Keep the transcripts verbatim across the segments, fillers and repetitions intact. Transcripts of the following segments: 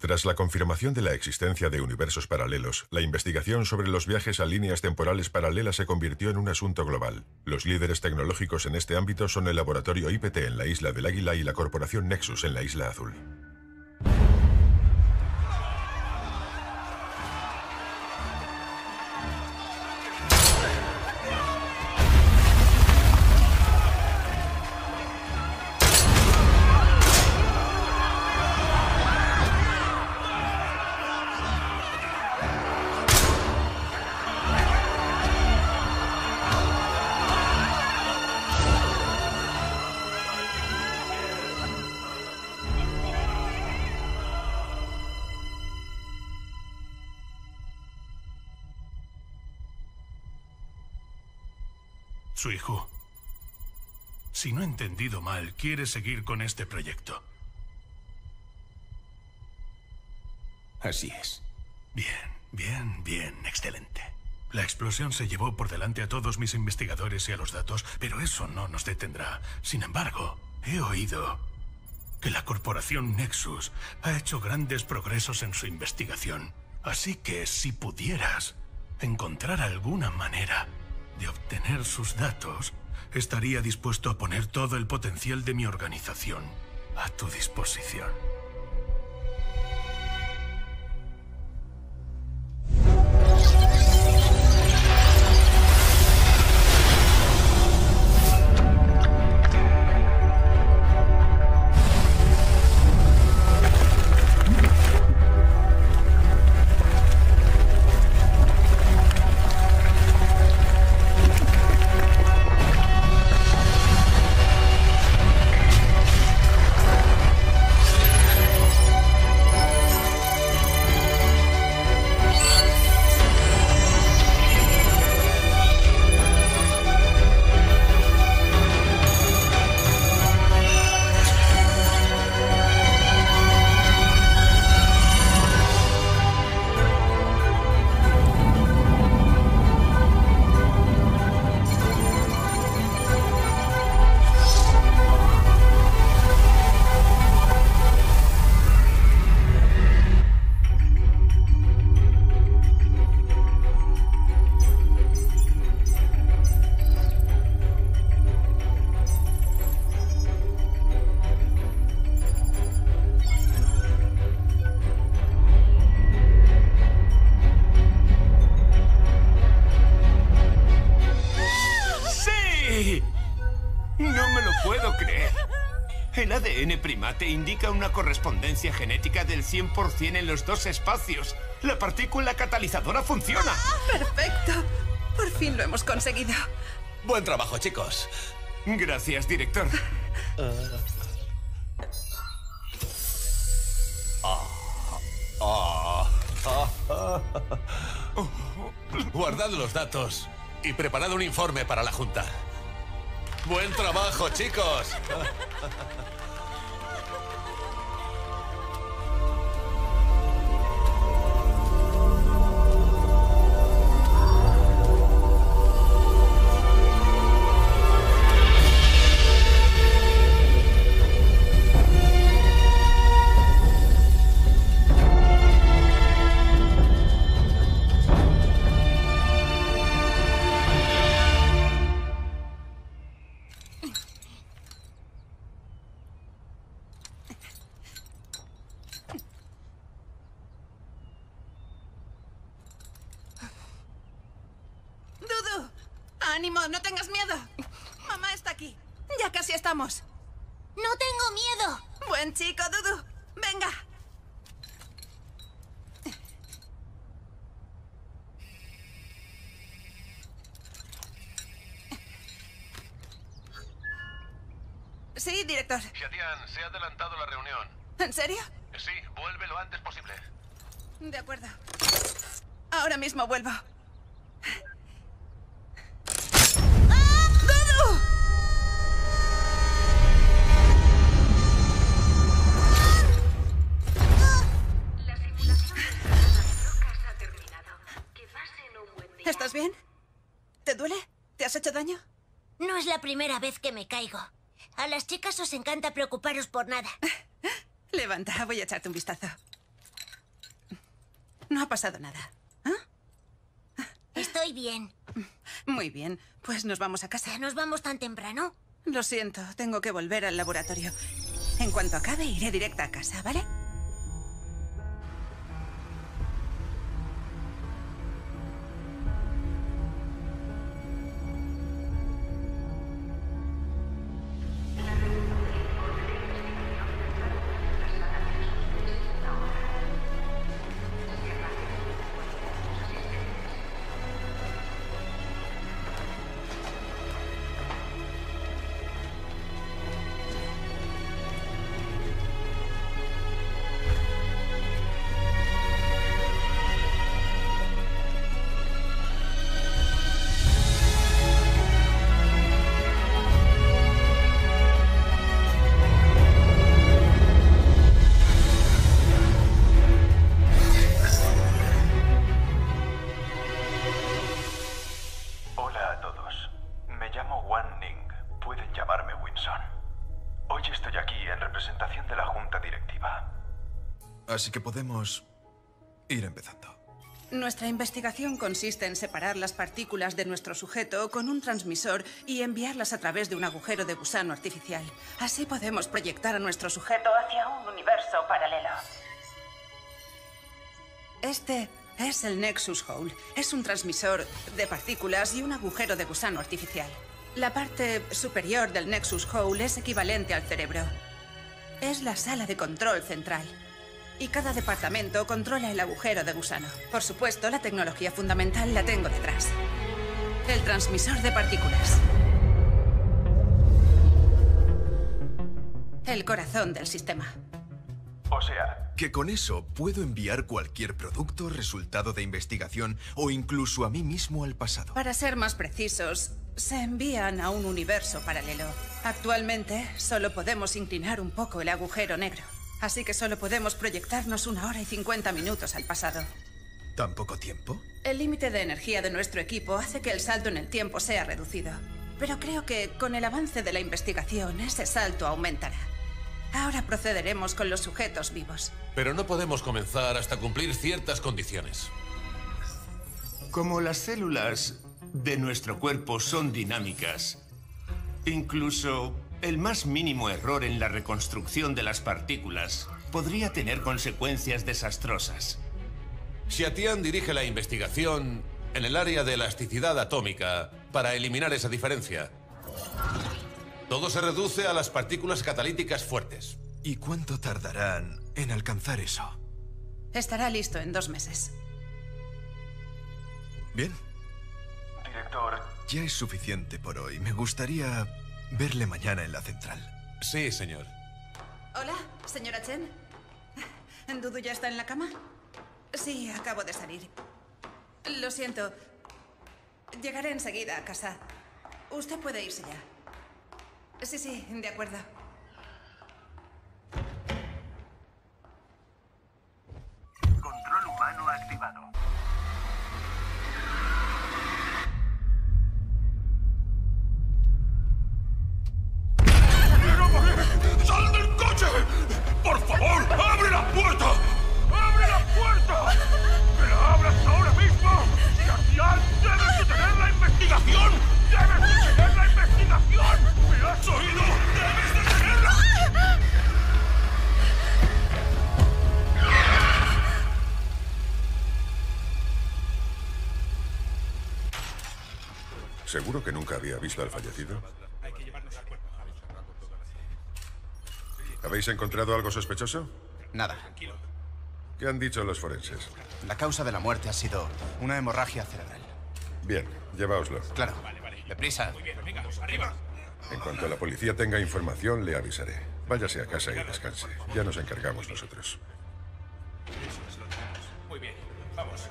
Tras la confirmación de la existencia de universos paralelos, la investigación sobre los viajes a líneas temporales paralelas se convirtió en un asunto global. Los líderes tecnológicos en este ámbito son el laboratorio I P T en la Isla del Águila y la corporación Nexus en la Isla Azul. Su hijo, si no he entendido mal, quiere seguir con este proyecto. Así es. Bien, bien, bien, excelente. La explosión se llevó por delante a todos mis investigadores y a los datos, pero eso no nos detendrá. Sin embargo, he oído que la corporación Nexus ha hecho grandes progresos en su investigación. Así que si pudieras encontrar alguna manera de obtener sus datos, estaría dispuesto a poner todo el potencial de mi organización a tu disposición. El A D N primate indica una correspondencia genética del cien por cien en los dos espacios. La partícula catalizadora funciona. ¡Perfecto! Por fin lo hemos conseguido. Buen trabajo, chicos. Gracias, director. Uh... Ah, ah, ah, ah. Guardad los datos y preparad un informe para la Junta. Buen trabajo, chicos. ¡Ánimo! ¡No tengas miedo! Mamá está aquí. Ya casi estamos. ¡No tengo miedo! ¡Buen chico, Dudu! ¡Venga! Sí, director. Xiatian, se ha adelantado la reunión. ¿En serio? Sí, vuelve lo antes posible. De acuerdo. Ahora mismo vuelvo. ¿Estás bien? ¿Te duele? ¿Te has hecho daño? No es la primera vez que me caigo. A las chicas os encanta preocuparos por nada. Levanta, voy a echarte un vistazo. No ha pasado nada. ¿Ah? Estoy bien. Muy bien. Pues nos vamos a casa. ¿Nos vamos tan temprano? Lo siento, tengo que volver al laboratorio. En cuanto acabe, iré directa a casa, ¿vale? Así que podemos ir empezando. Nuestra investigación consiste en separar las partículas de nuestro sujeto con un transmisor y enviarlas a través de un agujero de gusano artificial. Así podemos proyectar a nuestro sujeto hacia un universo paralelo. Este es el Nexus Hole. Es un transmisor de partículas y un agujero de gusano artificial. La parte superior del Nexus Hole es equivalente al cerebro. Es la sala de control central. Y cada departamento controla el agujero de gusano. Por supuesto, la tecnología fundamental la tengo detrás. El transmisor de partículas. El corazón del sistema. O sea, que con eso puedo enviar cualquier producto, resultado de investigación o incluso a mí mismo al pasado. Para ser más precisos, se envían a un universo paralelo. Actualmente, solo podemos inclinar un poco el agujero negro. Así que solo podemos proyectarnos una hora y cincuenta minutos al pasado. ¿Tan poco tiempo? El límite de energía de nuestro equipo hace que el salto en el tiempo sea reducido. Pero creo que con el avance de la investigación, ese salto aumentará. Ahora procederemos con los sujetos vivos. Pero no podemos comenzar hasta cumplir ciertas condiciones. Como las células de nuestro cuerpo son dinámicas, incluso el más mínimo error en la reconstrucción de las partículas podría tener consecuencias desastrosas. Xiatian dirige la investigación en el área de elasticidad atómica para eliminar esa diferencia. Todo se reduce a las partículas catalíticas fuertes. ¿Y cuánto tardarán en alcanzar eso? Estará listo en dos meses. Bien. Director, ya es suficiente por hoy. Me gustaría verle mañana en la central. Sí, señor. Hola, señora Chen. ¿Dudu ya está en la cama? Sí, acabo de salir. Lo siento. Llegaré enseguida a casa. Usted puede irse ya. Sí, sí, de acuerdo. Control humano activado. ¡Sal del coche! ¡Por favor, abre la puerta! ¡Abre la puerta! ¡Que la abras ahora mismo! ¡Xiatian, debes detener la investigación! ¡Debes detener la investigación! ¿Me has oído? ¡Debes detenerla! ¿Seguro que nunca había visto al fallecido? ¿Habéis encontrado algo sospechoso? Nada. ¿Qué han dicho los forenses? La causa de la muerte ha sido una hemorragia cerebral. Bien, lleváoslo. Claro. Deprisa. En cuanto la policía tenga información, le avisaré. Váyase a casa y descanse. Ya nos encargamos nosotros. Muy bien, vamos.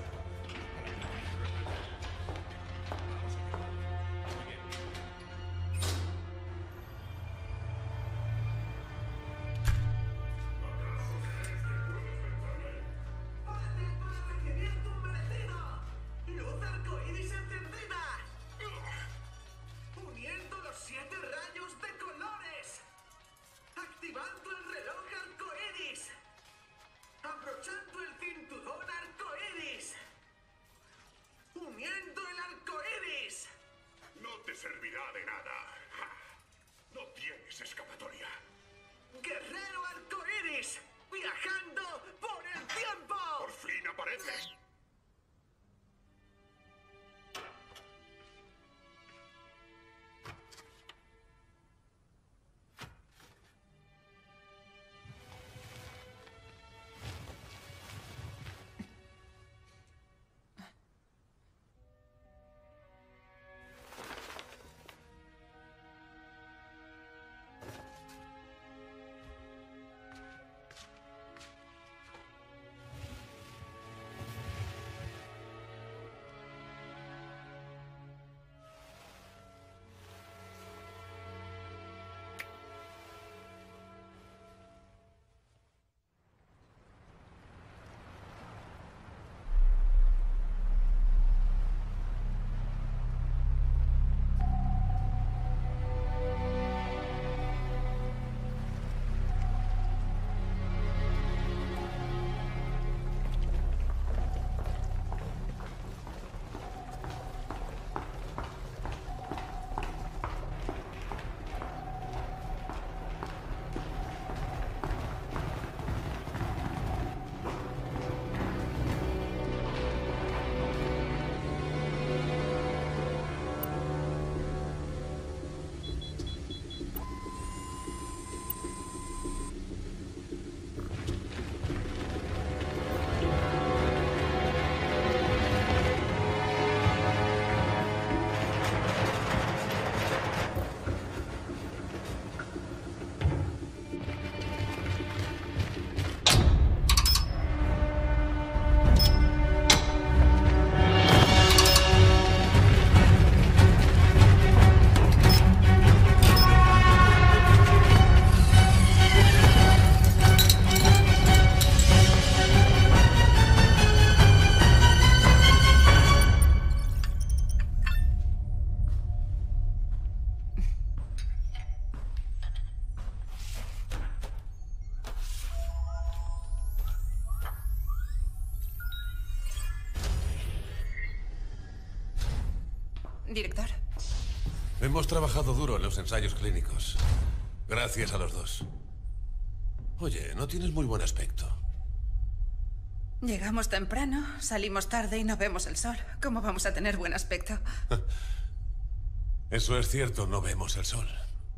Abrochando el cinturón arcoíris. Director. Hemos trabajado duro en los ensayos clínicos. Gracias a los dos. Oye, no tienes muy buen aspecto. Llegamos temprano, salimos tarde y no vemos el sol. ¿Cómo vamos a tener buen aspecto? Eso es cierto, no vemos el sol.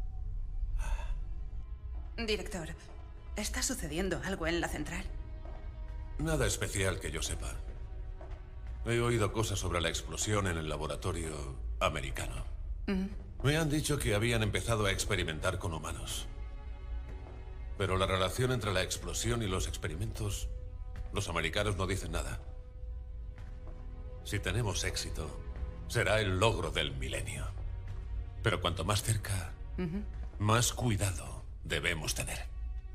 Director, ¿está sucediendo algo en la central? Nada especial que yo sepa. He oído cosas sobre la explosión en el laboratorio americano. Mm. Me han dicho que habían empezado a experimentar con humanos. Pero la relación entre la explosión y los experimentos, los americanos no dicen nada. Si tenemos éxito, será el logro del milenio. Pero cuanto más cerca, Uh-huh. más cuidado debemos tener.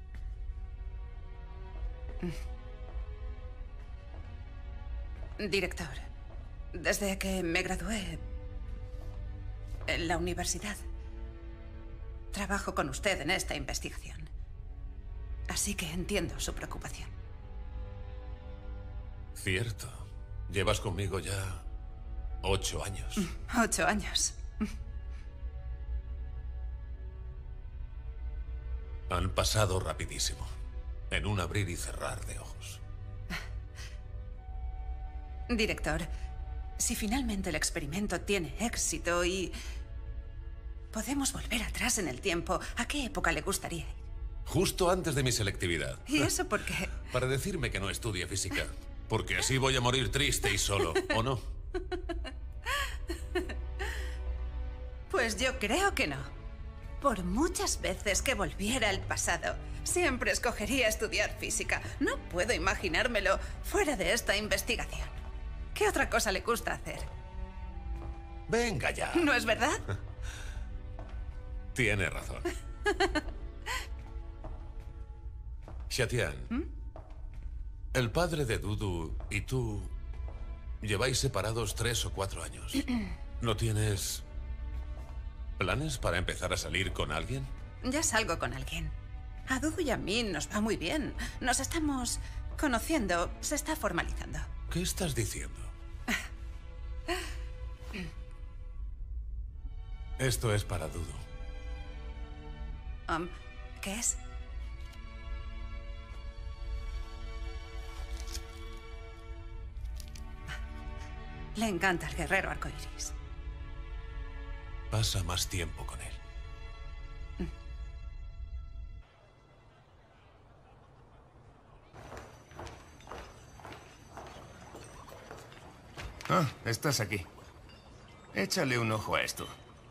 Director, desde que me gradué en la universidad, trabajo con usted en esta investigación. Así que entiendo su preocupación. Cierto. Llevas conmigo ya ocho años. Ocho años. Han pasado rapidísimo. En un abrir y cerrar de ojos. Director, si finalmente el experimento tiene éxito y podemos volver atrás en el tiempo, ¿a qué época le gustaría ir? Justo antes de mi selectividad. ¿Y eso por qué? Para decirme que no estudie física. Porque así voy a morir triste y solo, ¿o no? Pues yo creo que no. Por muchas veces que volviera al pasado, siempre escogería estudiar física. No puedo imaginármelo fuera de esta investigación. ¿Qué otra cosa le gusta hacer? Venga ya. ¿No es verdad? Tiene razón. Xiatian, ¿Mm? el padre de Dudu y tú lleváis separados tres o cuatro años. ¿No tienes planes para empezar a salir con alguien? Ya salgo con alguien. A Dudu y a mí nos va muy bien. Nos estamos conociendo. Se está formalizando. ¿Qué estás diciendo? Esto es para Dudu. Um, ¿Qué es? Le encanta el guerrero arcoíris. Pasa más tiempo con él. Ah, estás aquí. Échale un ojo a esto.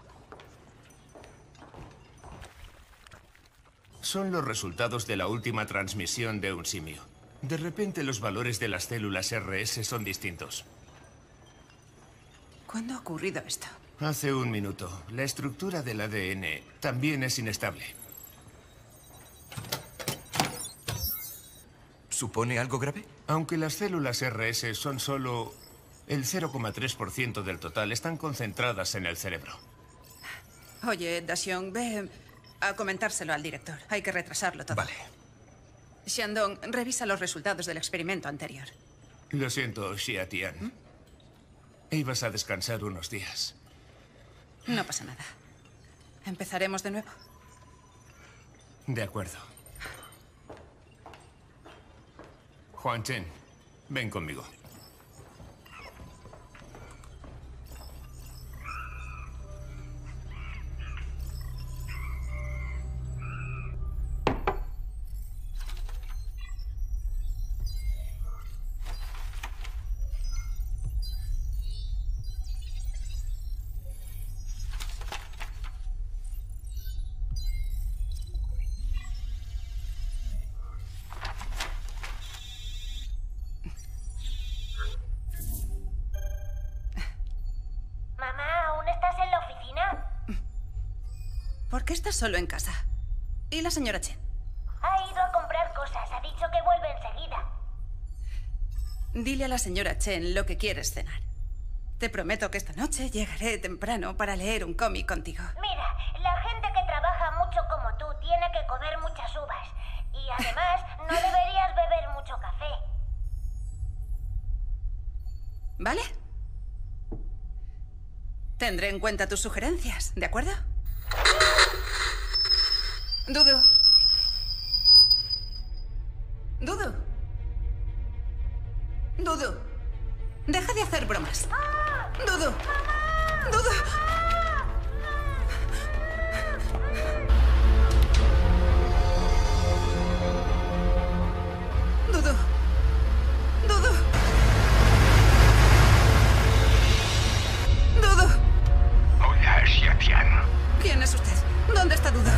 Son los resultados de la última transmisión de un simio. De repente los valores de las células R S son distintos. ¿Cuándo ha ocurrido esto? Hace un minuto. La estructura del A D N también es inestable. ¿Supone algo grave? Aunque las células R S son solo el cero coma tres por ciento del total, están concentradas en el cerebro. Oye, Daxiong, ve a comentárselo al director. Hay que retrasarlo todo. Vale. Shandong, revisa los resultados del experimento anterior. Lo siento, Xiatian. ¿Mm? Ibas a descansar unos días. No pasa nada. ¿Empezaremos de nuevo? De acuerdo. Juan Chen, ven conmigo. ¿Por qué estás solo en casa? ¿Y la señora Chen? Ha ido a comprar cosas. Ha dicho que vuelve enseguida. Dile a la señora Chen lo que quieres cenar. Te prometo que esta noche llegaré temprano para leer un cómic contigo. Mira, la gente que trabaja mucho como tú tiene que comer muchas uvas. Y además, no deberías beber mucho café. ¿Vale? Tendré en cuenta tus sugerencias, ¿de acuerdo? Dudu. Dudu. Dudu. Deja de hacer bromas. Dudu. Dudu. Dudu. Dudu. Dudu. Hola, Xiatian. ¿Quién es usted? ¿Dónde está Dudu?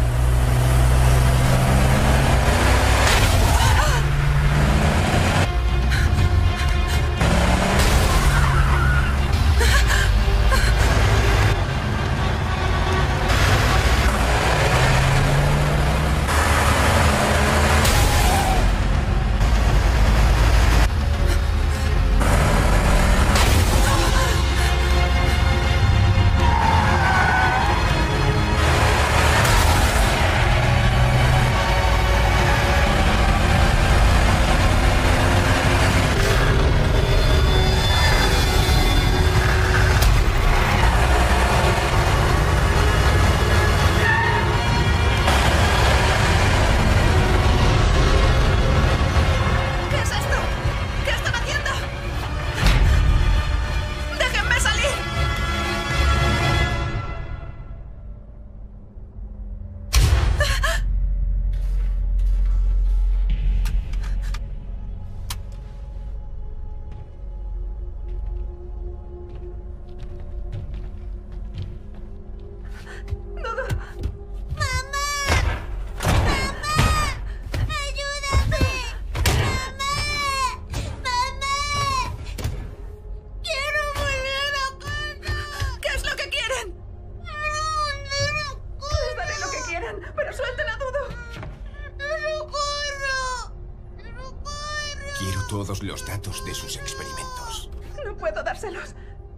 Todos los datos de sus experimentos. No puedo dárselos.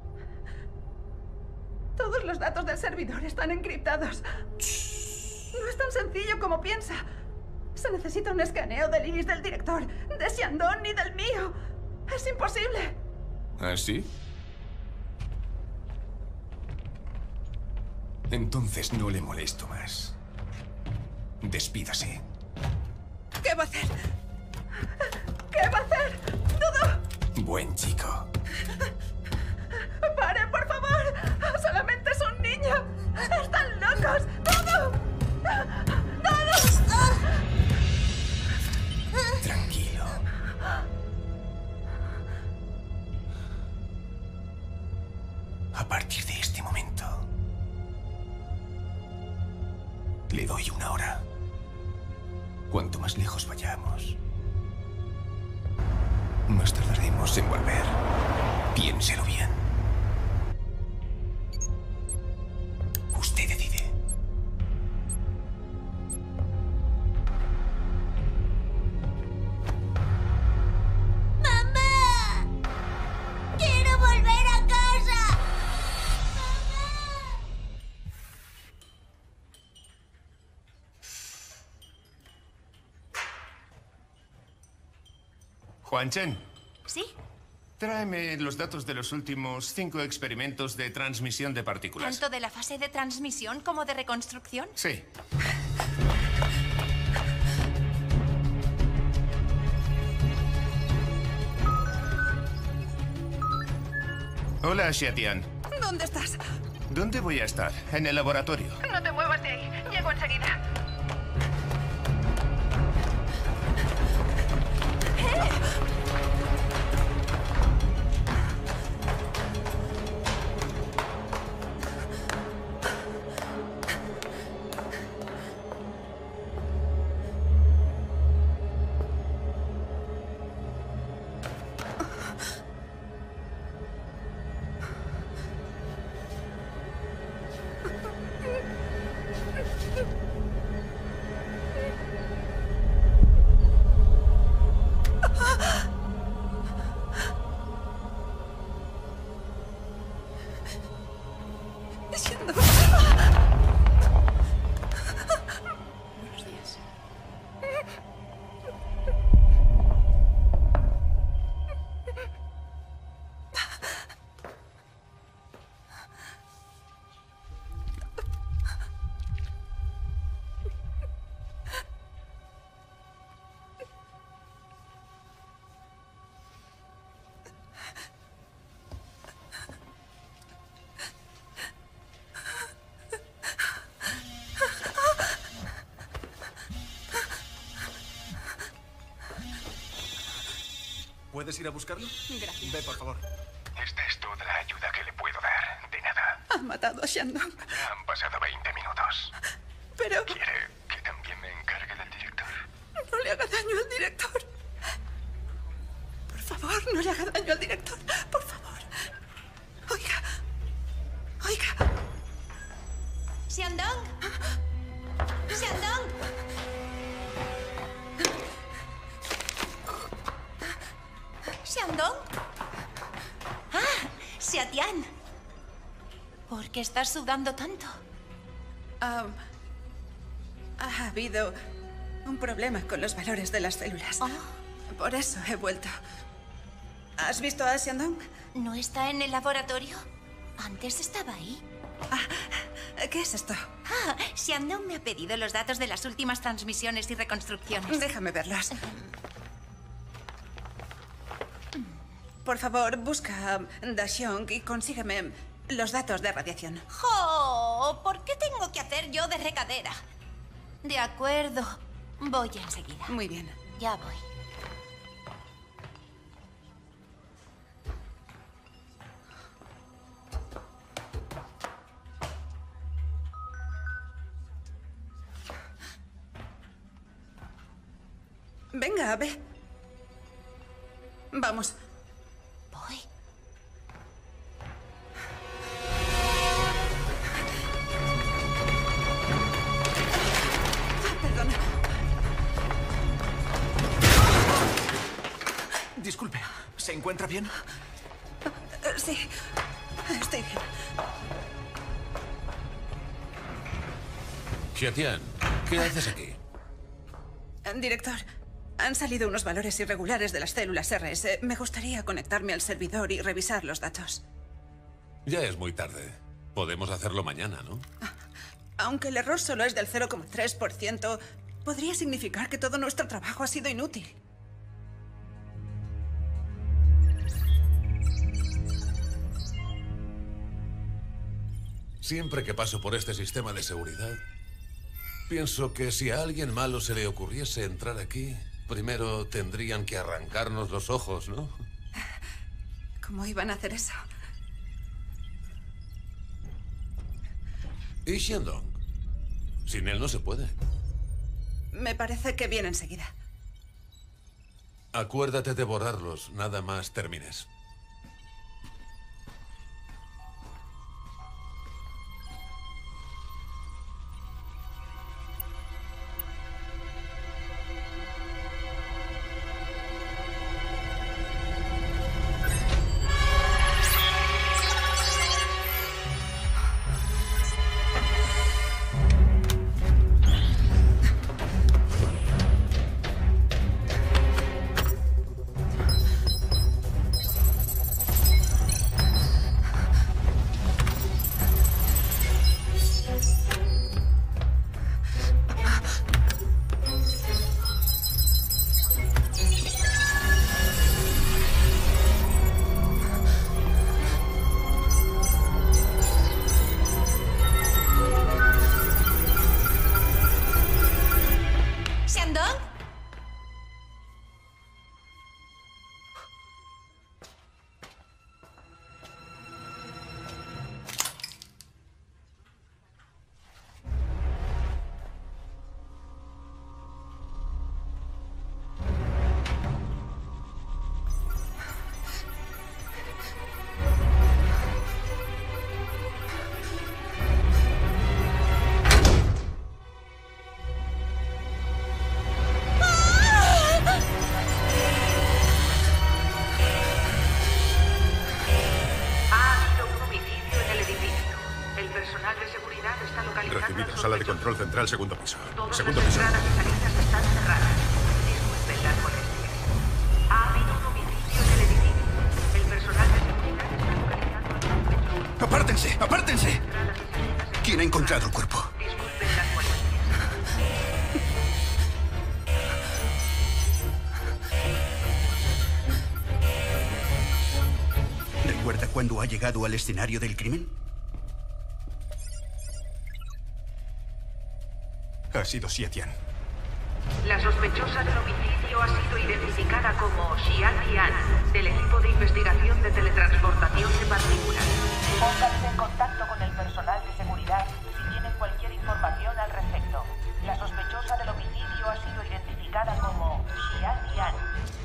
Todos los datos del servidor están encriptados. No es tan sencillo como piensa. Se necesita un escaneo del iris del director, de Shandong y del mío. Es imposible. ¿Ah, sí? Entonces no le molesto más. Despídase. ¿Qué va a hacer? ¿Qué va a hacer? ¡Dudu! Buen chico. ¡Pare, por favor! ¡Solamente es un niño! ¡Están locos! ¡Dudu! ¡Dudu! Tranquilo. A partir de este momento, le doy una hora. Cuanto más lejos vayamos, más tardaremos en volver. Piénselo bien. Usted decide. ¡Mamá! ¡Quiero volver a casa! Juanchen. ¿Sí? Tráeme los datos de los últimos cinco experimentos de transmisión de partículas. ¿Tanto de la fase de transmisión como de reconstrucción? Sí. Hola, Xiatian. ¿Dónde estás? ¿Dónde voy a estar? En el laboratorio. No te muevas de ahí. Llego enseguida. ¡Ah! ¿Puedes ir a buscarlo? Gracias. Ve, por favor. Esta es toda la ayuda que le puedo dar. De nada. Ha matado a Shandong. Han pasado veinte minutos. Pero... ¿Quiere que también me encargue del director? No le haga daño al director. Por favor, no le haga daño al director. Por favor. Oiga. Oiga. Shandong. Shandong. Shandong. Ah, Xiatian. ¿Por qué estás sudando tanto? Um, ha habido un problema con los valores de las células. Oh. Por eso he vuelto. ¿Has visto a Shandong? ¿No está en el laboratorio? Antes estaba ahí. Ah, ¿qué es esto? Ah, Shandong me ha pedido los datos de las últimas transmisiones y reconstrucciones. Déjame verlos. Por favor, busca a Daxiong y consígueme los datos de radiación. ¡Jo! ¿Por qué tengo que hacer yo de recadera? De acuerdo. Voy enseguida. Muy bien. Ya voy. Venga, ve. Vamos. Voy. Perdona. Disculpe, ¿se encuentra bien? Uh, sí, estoy bien. Xiatian, ¿qué haces aquí? Director, han salido unos valores irregulares de las células R S. Me gustaría conectarme al servidor y revisar los datos. Ya es muy tarde. Podemos hacerlo mañana, ¿no? Aunque el error solo es del cero coma tres por ciento, podría significar que todo nuestro trabajo ha sido inútil. Siempre que paso por este sistema de seguridad, pienso que si a alguien malo se le ocurriese entrar aquí, primero tendrían que arrancarnos los ojos, ¿no? ¿Cómo iban a hacer eso? ¿Y Shandong? Sin él no se puede. Me parece que viene enseguida. Acuérdate de borrarlos, nada más termines. Recibido. Sala de control central, segundo piso. Todas Segundo las piso. entradas y salidas están cerradas. Disculpen las molestias. Ha habido un homicidio en el edificio. El personal de seguridad está localizando el sospechoso. ¡Apártense! ¡Apártense! ¿Quién ha encontrado el cuerpo? Disculpen las molestias. ¿Recuerda cuándo ha llegado al escenario del crimen? Ha sido Xiatian. La sospechosa del homicidio ha sido identificada como Xian Tian, del equipo de investigación de teletransportación de partículas. Pónganse en contacto con el personal de seguridad si tienen cualquier información al respecto. La sospechosa del homicidio ha sido identificada como Xian Tian.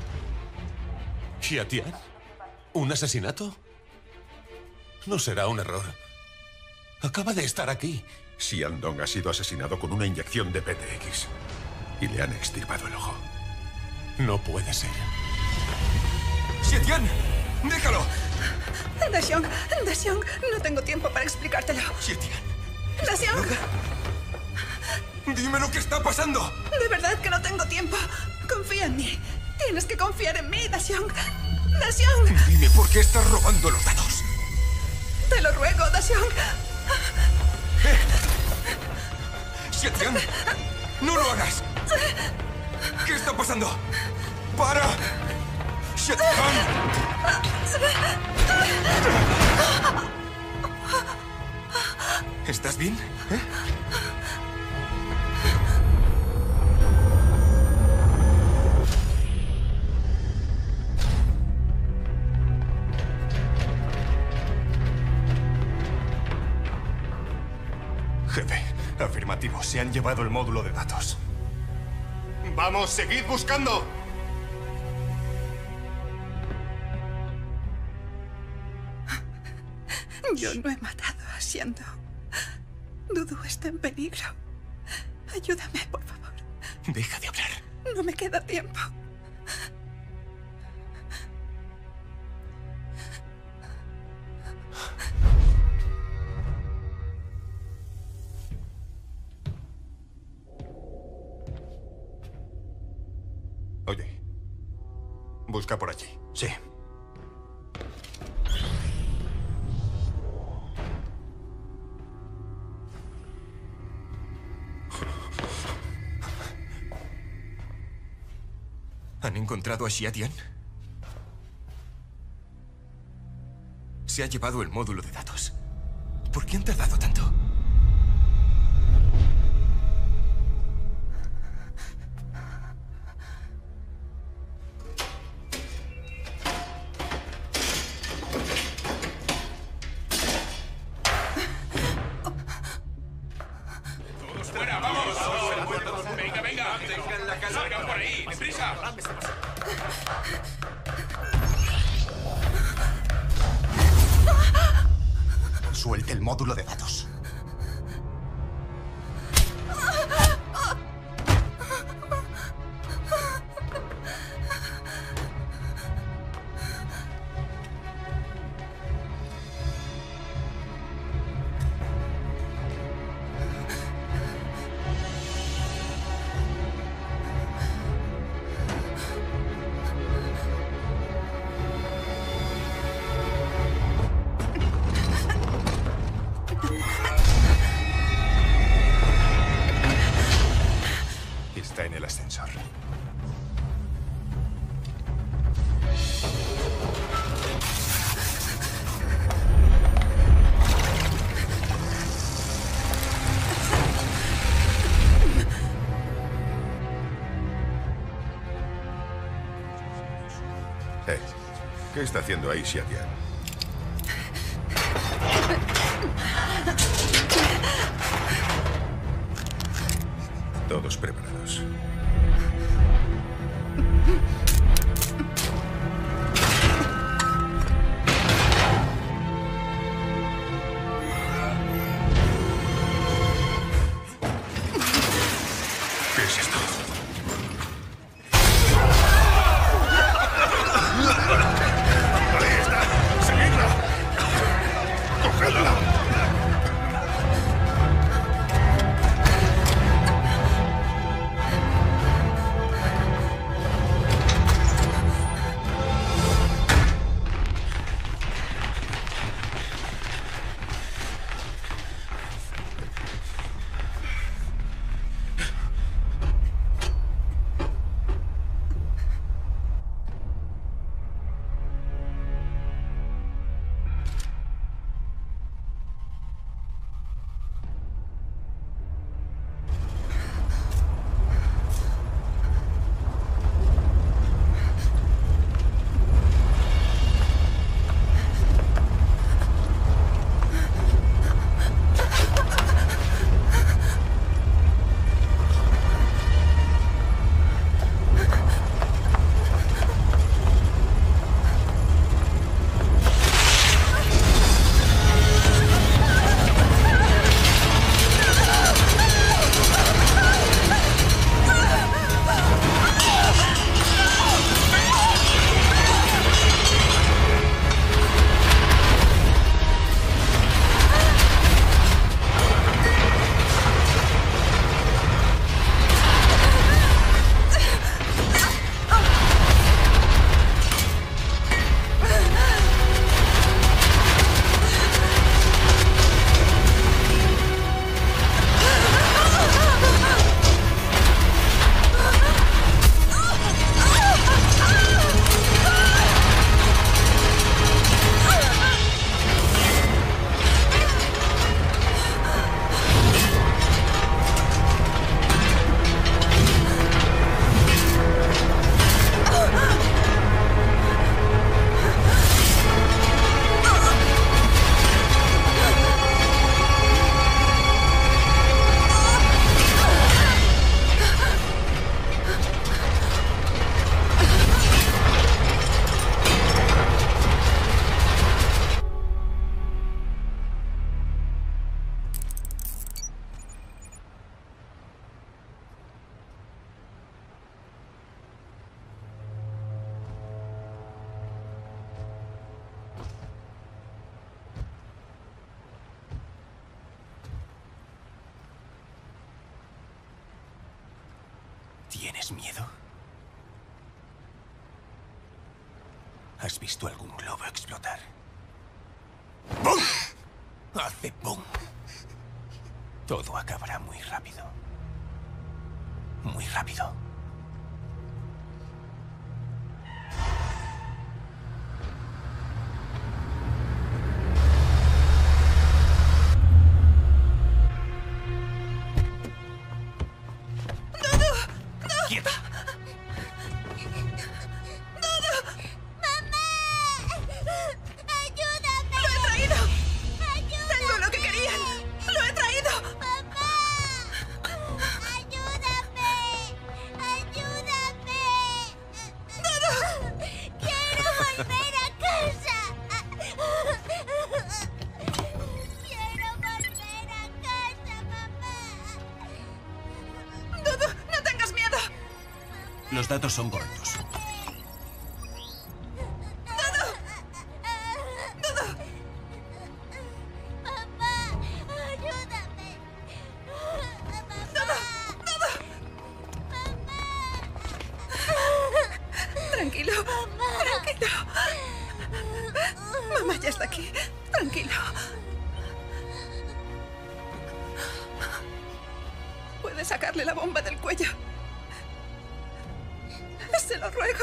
¿Xia Tian? ¿Un asesinato? No será un error. Acaba de estar aquí. Xian Dong ha sido asesinado con una inyección de P T X. Y le han extirpado el ojo. No puede ser. ¡Xia Tian! ¡Déjalo! Daxiong, Daxiong, no tengo tiempo para explicártelo. Xia Tian. Daxiong. ¡Dime lo que está pasando! De verdad que no tengo tiempo. Confía en mí. Tienes que confiar en mí, Daxiong. Daxiong. Dime por qué estás robando los datos. Te lo ruego, Daxiong. ¡Eh! ¡Xia Tian! ¡No lo hagas! ¿Qué está pasando? ¡Para! ¡Xia Tian! ¿Estás bien? ¿Eh? Jefe, afirmativo. Se han llevado el módulo de datos. ¡Vamos, seguid buscando! Yo no he matado a Xian Dong. Dudu está en peligro. Ayúdame, por favor. Deja de hablar. No me queda tiempo. Oye, busca por allí. Sí. ¿Han encontrado a Xia Tian? Se ha llevado el módulo de datos. ¿Por qué han tardado tanto? Suelte el módulo de datos. Está en el ascensor. Eh, ¿qué está haciendo ahí Xia Tian? Todos preparados. ¿Qué es esto? ¡Ahí está! ¡Seguidla! ¡Cogedla! ¿Tienes miedo? ¿Has visto algún globo explotar? ¡Bum! Hace ¡bum! Todo acabará muy rápido. Muy rápido. ¡Quieta! Los datos son correctos. Tranquilo, tranquilo. Mamá ya está aquí. Tranquilo. ¿Puedes sacarle la bomba del cuello? Se lo ruego.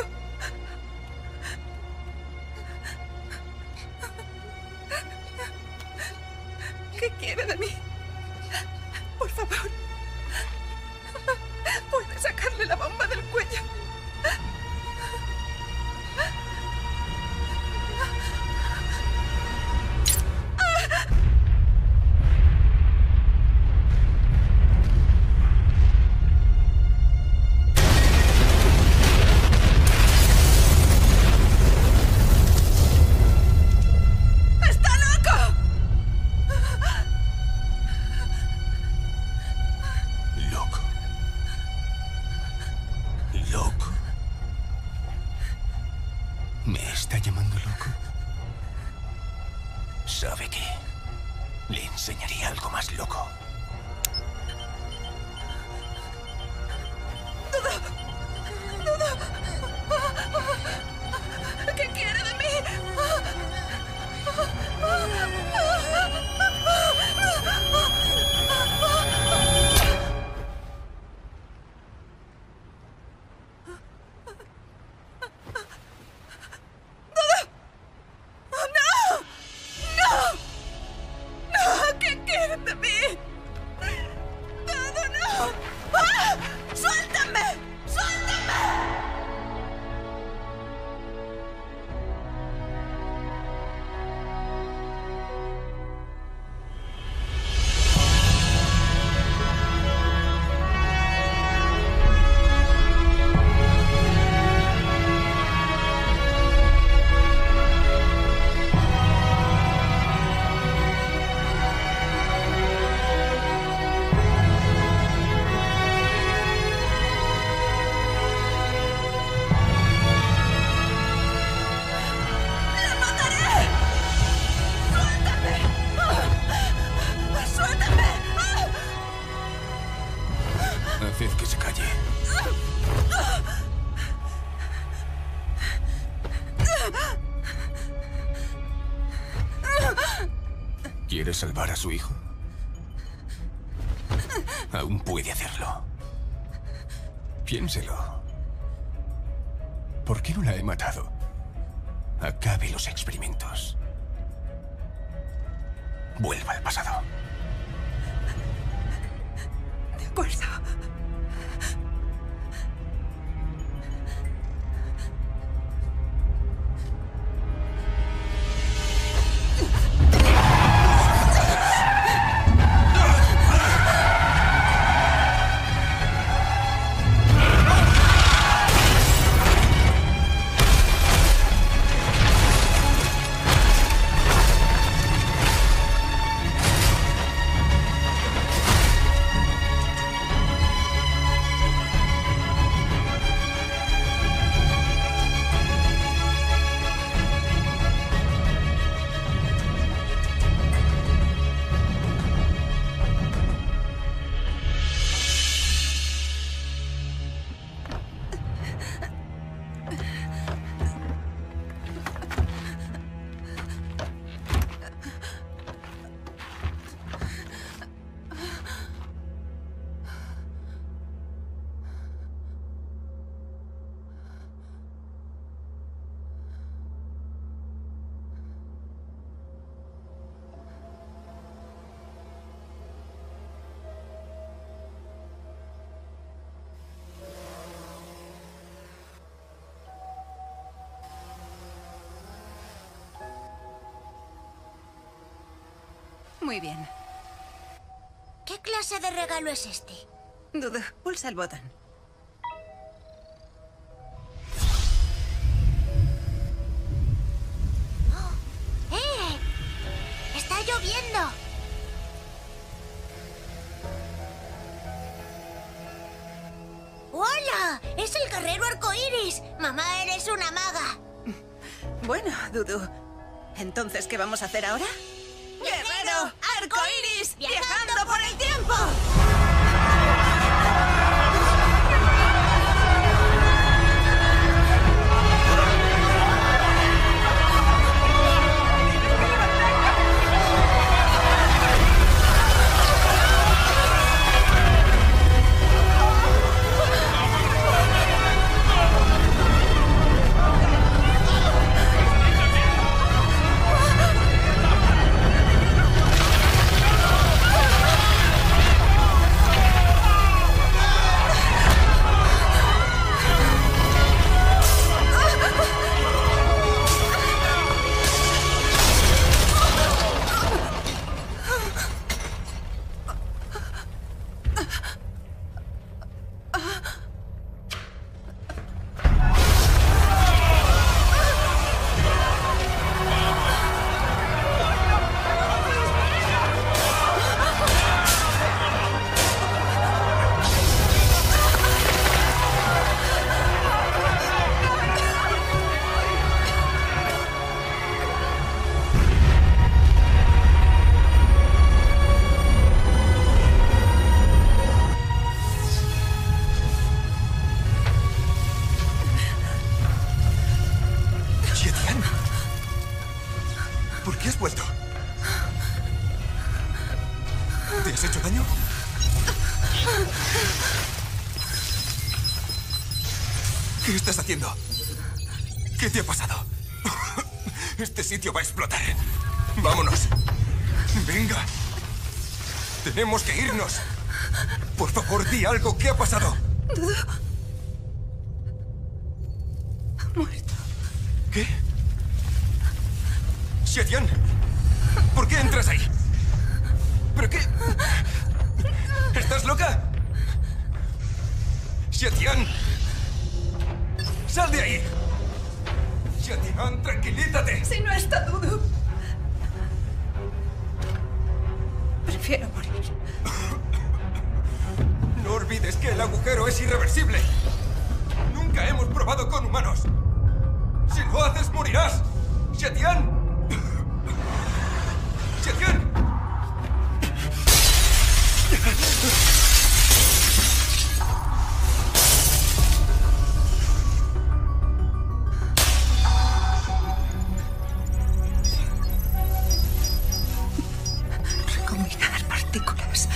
¿Qué quiere de mí? Por favor. ¿Puede sacarle la bomba del cuello? ¿Me está llamando loco? ¿Sabe qué? Le enseñaría algo más loco. ¿Qué quiere de mí? Haced que se calle. ¿Quiere salvar a su hijo? Aún puede hacerlo. Piénselo. ¿Por qué no la he matado? Acabe los experimentos. Vuelva al pasado. De acuerdo. Muy bien. ¿Qué clase de regalo es este? Dudu, pulsa el botón. Oh. ¡Eh! ¡Está lloviendo! ¡Hola! ¡Es el guerrero arcoíris! ¡Mamá, eres una maga! Bueno, Dudu, ¿entonces qué vamos a hacer ahora? ¡Guerrero arcoíris viajando por el tiempo! ¿Por qué has vuelto? ¿Te has hecho daño? ¿Qué estás haciendo? ¿Qué te ha pasado? Este sitio va a explotar. Vámonos. Venga. Tenemos que irnos. Por favor, di algo. ¿Qué ha pasado? Dudu. Ha muerto. ¿Qué? Xietian, ¿por qué entras ahí? ¿Pero qué? ¿Estás loca? Xietian, ¡sal de ahí! Xietian, tranquilízate. Si no está Dudu. Prefiero morir. No olvides que el agujero es irreversible. Nunca hemos probado con humanos. Si lo haces, morirás. ¡Xietian! ¡Xietian! Recombinar partículas.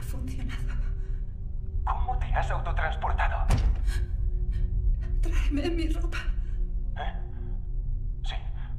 funcionado. ¿Cómo te has autotransportado? Tráeme mi ropa. ¿Eh? Sí.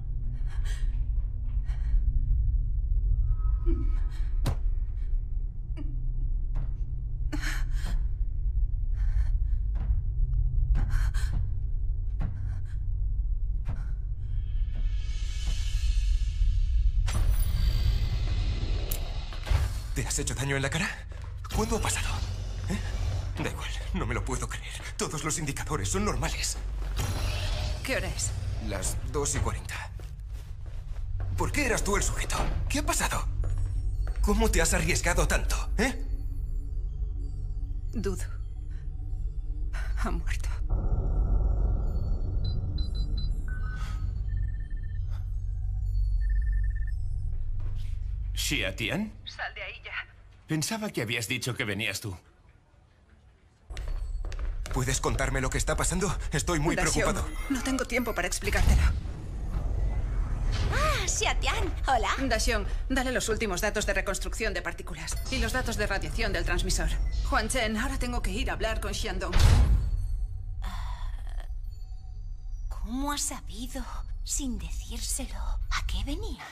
¿Te has hecho daño en la cara? ¿Cuándo ha pasado? ¿Eh? Da igual, no me lo puedo creer. Todos los indicadores son normales. ¿Qué hora es? Las dos y cuarenta. ¿Por qué eras tú el sujeto? ¿Qué ha pasado? ¿Cómo te has arriesgado tanto, eh? Dudo. Ha muerto. ¿Xiatian? Sal de ahí ya. Pensaba que habías dicho que venías tú. ¿Puedes contarme lo que está pasando? Estoy muy Daxion, preocupado. no tengo tiempo para explicártelo. Ah, Xiatian. Hola. Daxion, dale los últimos datos de reconstrucción de partículas y los datos de radiación del transmisor. Juan Chen, ahora tengo que ir a hablar con Xiandong. ¿Cómo has sabido sin decírselo? ¿A qué venía?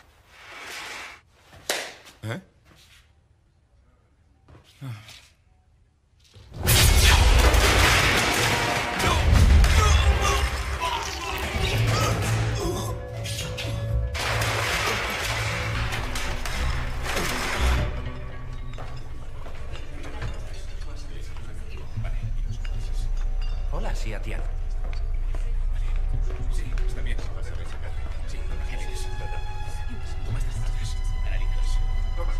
¿Eh? Hola, Xiatian. Sí, está bien. Sí, toma estas partes. Analíticas. Toma.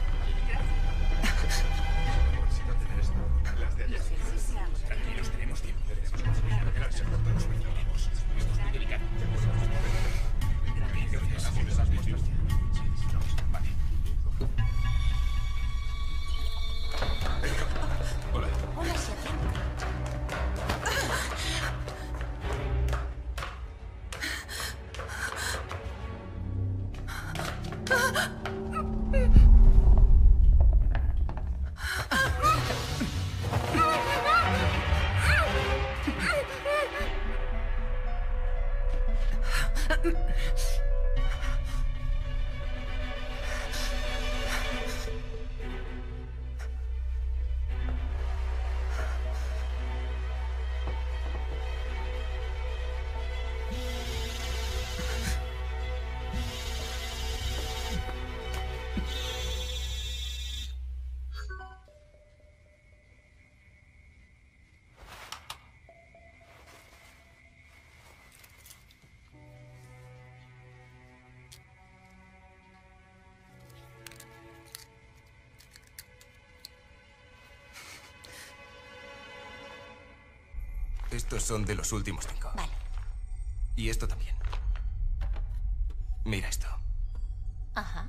Las de allá. Tranquilos, tenemos tiempo. Gracias por todos los cuidados. Esto es muy delicado. Vale. Hola. Hola, Xiatian. Estos son de los últimos cinco. Vale. Y esto también. Mira esto. Ajá.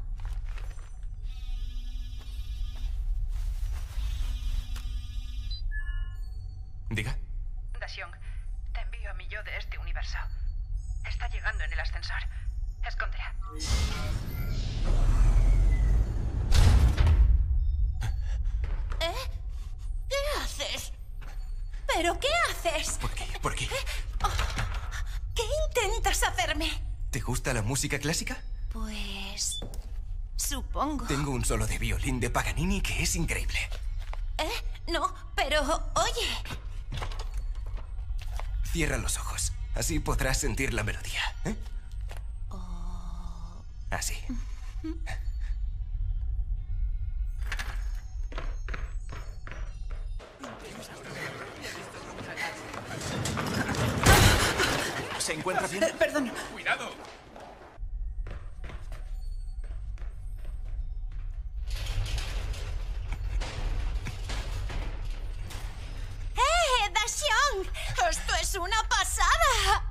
Diga. Daxion, te envío a mi yo de este universo. Está llegando en el ascensor. Escóndela. ¿Eh? ¿Qué haces? ¿Pero qué haces? ¿Por qué? ¿Por qué? Oh, ¿qué intentas hacerme? ¿Te gusta la música clásica? Pues... supongo. Tengo un solo de violín de Paganini que es increíble. ¿Eh? No, pero... oye... Cierra los ojos. Así podrás sentir la melodía. ¿Eh? Oh... Así. ¿Se encuentra bien? Eh, perdón. ¡Cuidado! ¡Eh, Daxion! ¡Esto es una pasada!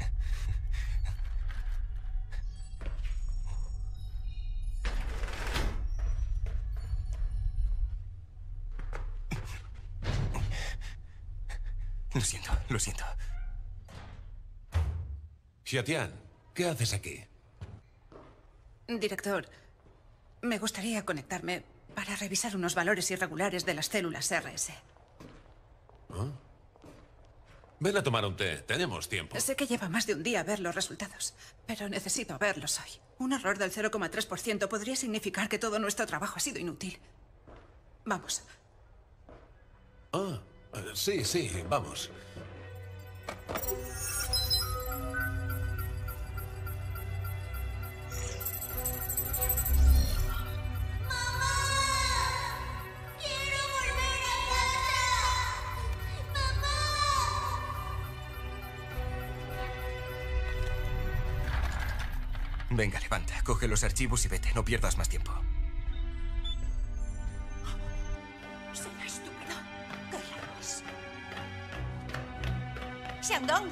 Lo siento, lo siento. Xiatian, ¿qué haces aquí? Director, me gustaría conectarme para revisar unos valores irregulares de las células R S. ¿Oh? Ven a tomar un té. Tenemos tiempo. Sé que lleva más de un día ver los resultados, pero necesito verlos hoy. Un error del cero coma tres por ciento podría significar que todo nuestro trabajo ha sido inútil. Vamos. Ah, sí, sí, vamos. Venga, levanta, coge los archivos y vete. No pierdas más tiempo. Será estúpido. ¿Qué haces? Xiangdong.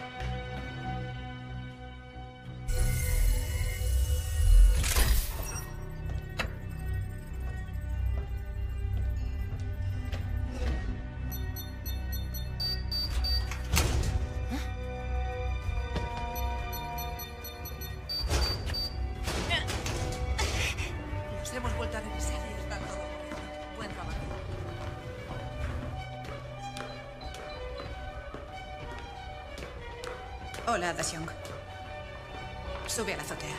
Hemos vuelto a revisar y está todo correcto. Buen trabajo. Hola, Daxiong. Sube a la azotea.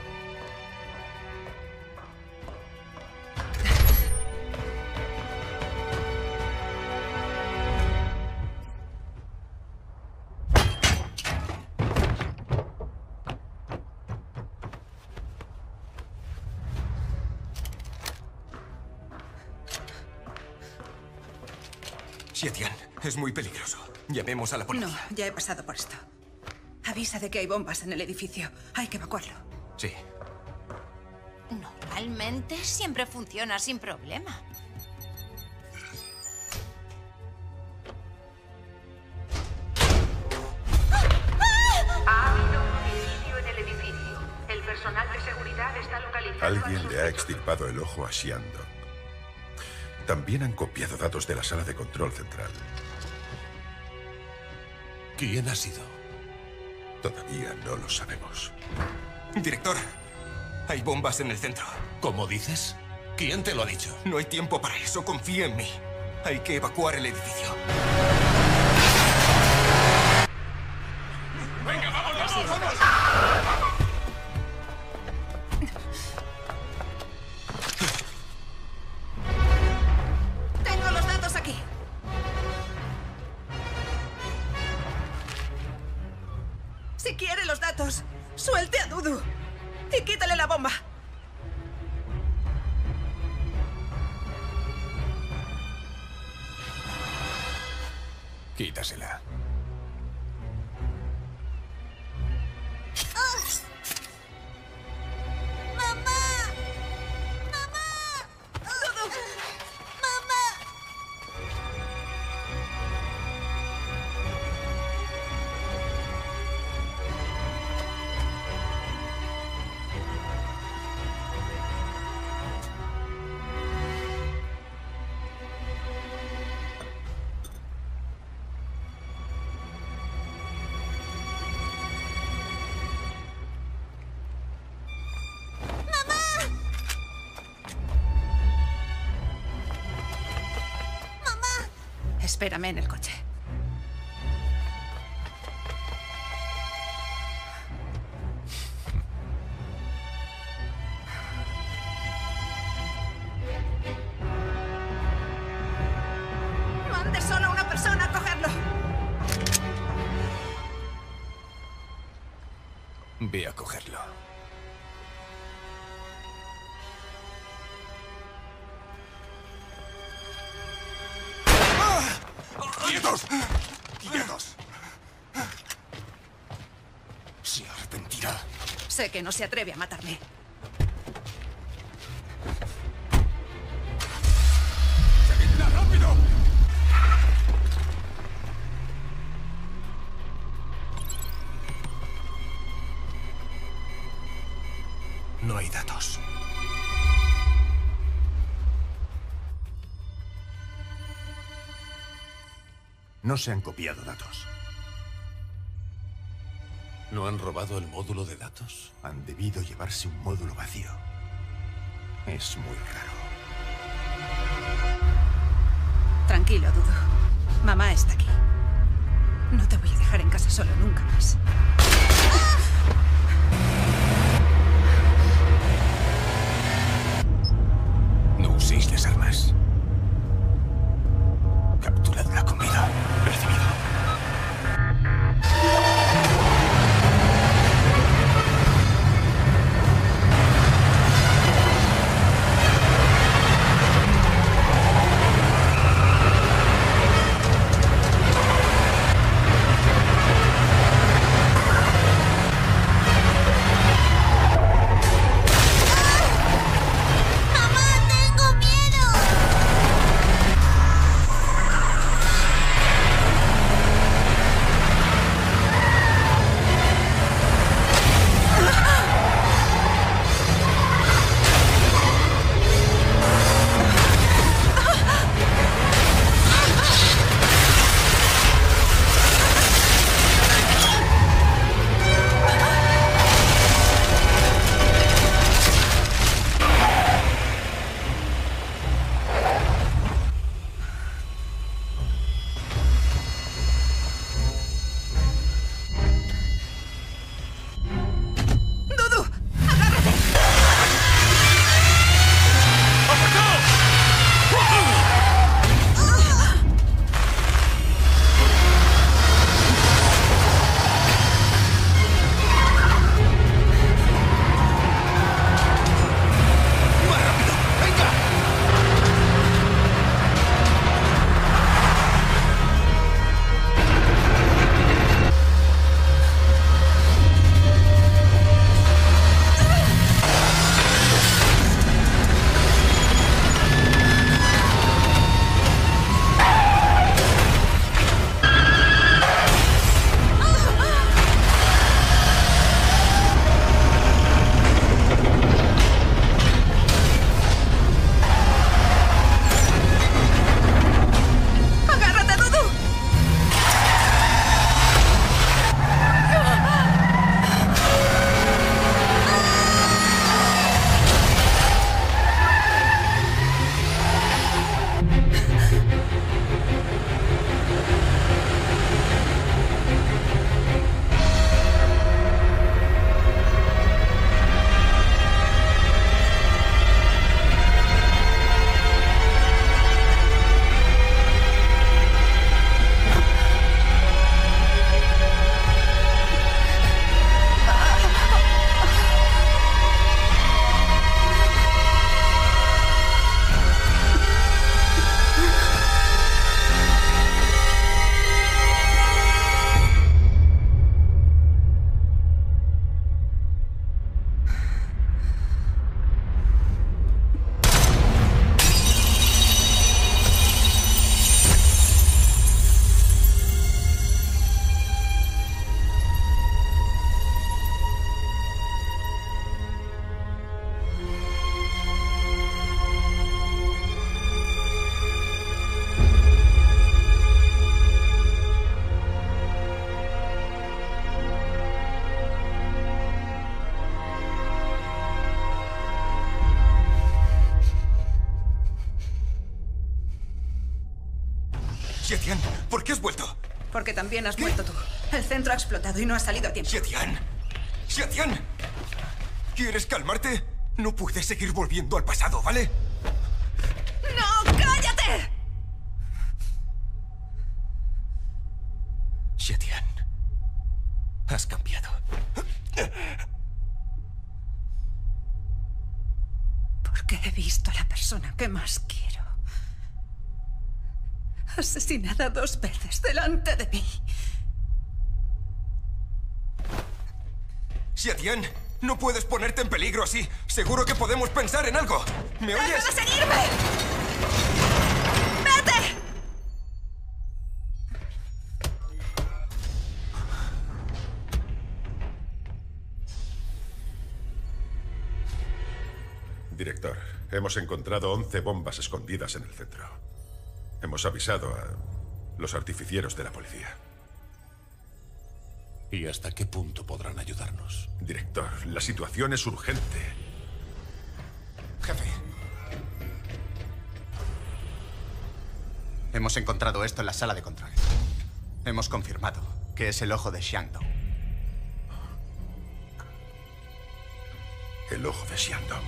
Xietian, es muy peligroso. Llamemos a la policía. No, ya he pasado por esto. Avisa de que hay bombas en el edificio. Hay que evacuarlo. Sí. Normalmente siempre funciona sin problema. Ha habido un homicidio en el edificio. El personal de seguridad está localizando... Alguien le ha extirpado el ojo a Xiandong. También han copiado datos de la sala de control central. ¿Quién ha sido? Todavía no lo sabemos. Director, hay bombas en el centro. ¿Cómo dices? ¿Quién te lo ha dicho? No hay tiempo para eso, confía en mí. Hay que evacuar el edificio. ¡Venga, vamos, vamos, vamos! Tengo los datos aquí. Si quiere los datos, suelte a Dudu y quítale la bomba. Quítasela. Espérame en el coche. Mande solo a una persona a cogerlo. Ve a cogerlo. ¡Quietos! ¡Quietos! Se arrepentirá. Sé que no se atreve a matarme. ¡Seguidla, rápido! No hay datos. No se han copiado datos. ¿No han robado el módulo de datos? Han debido llevarse un módulo vacío. Es muy raro. Tranquilo, Dudu. Mamá está aquí. No te voy a dejar en casa solo nunca más. No uséis las armas. Capturad la comida. Recibido. Xietian, ¿por qué has vuelto? Porque también has vuelto tú. El centro ha explotado y no has salido a tiempo. ¡Xietian! ¡Xietian! ¿Quieres calmarte? No puedes seguir volviendo al pasado, ¿vale? ¡No, cállate! Xietian, has cambiado. Porque he visto a la persona que más quiero asesinada dos veces delante de mí. Xietian, no puedes ponerte en peligro así. Seguro que podemos pensar en algo. ¿Me oyes? ¡Deja de seguirme! ¡Vete! Director, hemos encontrado once bombas escondidas en el centro. Hemos avisado a los artificieros de la policía. ¿Y hasta qué punto podrán ayudarnos? Director, la situación es urgente. Jefe. Hemos encontrado esto en la sala de control. Hemos confirmado que es el ojo de Xiangdong. El ojo de Xiangdong.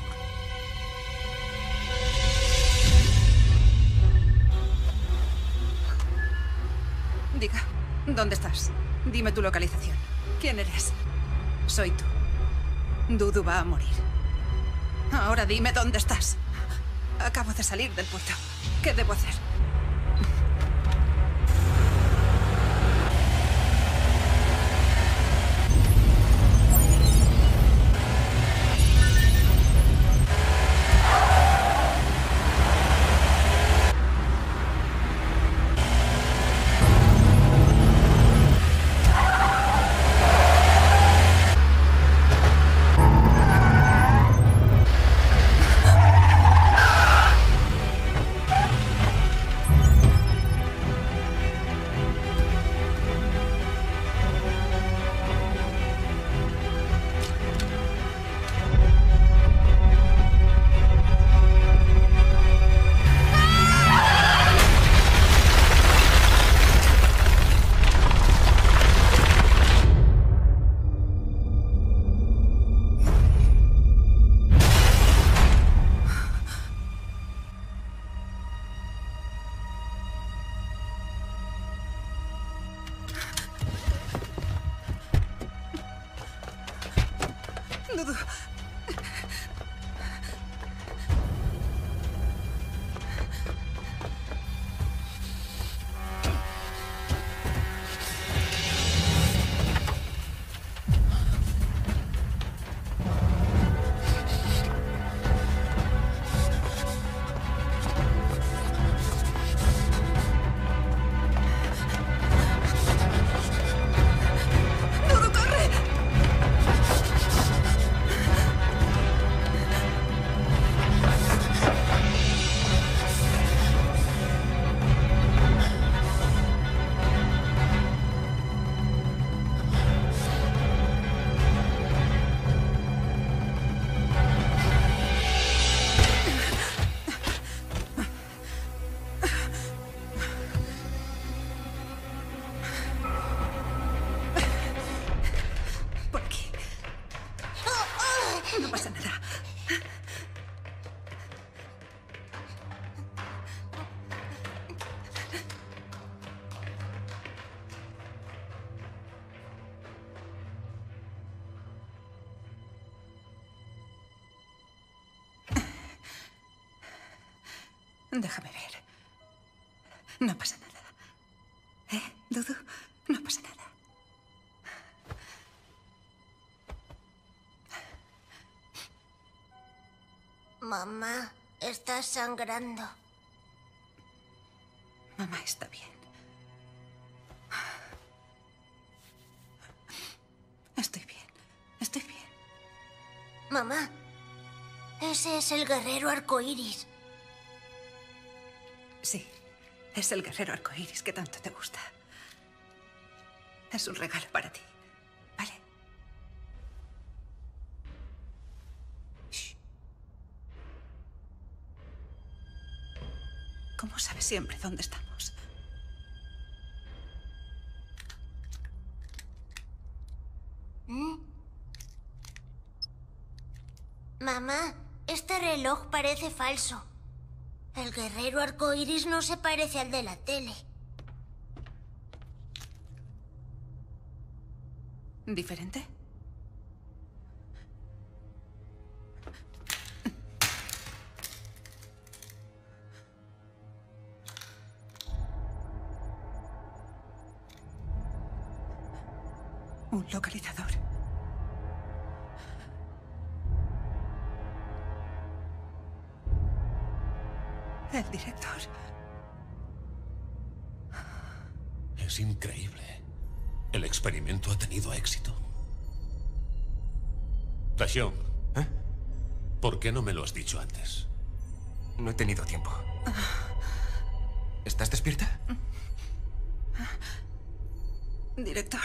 Diga, ¿dónde estás? Dime tu localización. ¿Quién eres? Soy tú. Dudu va a morir. Ahora dime dónde estás. Acabo de salir del puerto. ¿Qué debo hacer? Dudu. No pasa nada. Déjame ver. No pasa nada. ¿Eh, Dudu? No pasa nada. Mamá, estás sangrando. Mamá está bien. Estoy bien. Estoy bien. Mamá, ese es el guerrero arcoíris. Sí, es el guerrero arcoíris que tanto te gusta. Es un regalo para ti, ¿vale? Shh. ¿Cómo sabes siempre dónde estamos? ¿Mm? Mamá, este reloj parece falso. El guerrero arcoíris no se parece al de la tele. ¿Diferente? Un localizador. El director. Es increíble. El experimento ha tenido éxito. Tashon, ¿Eh? ¿por qué no me lo has dicho antes? No he tenido tiempo. ¿Estás despierta? Director.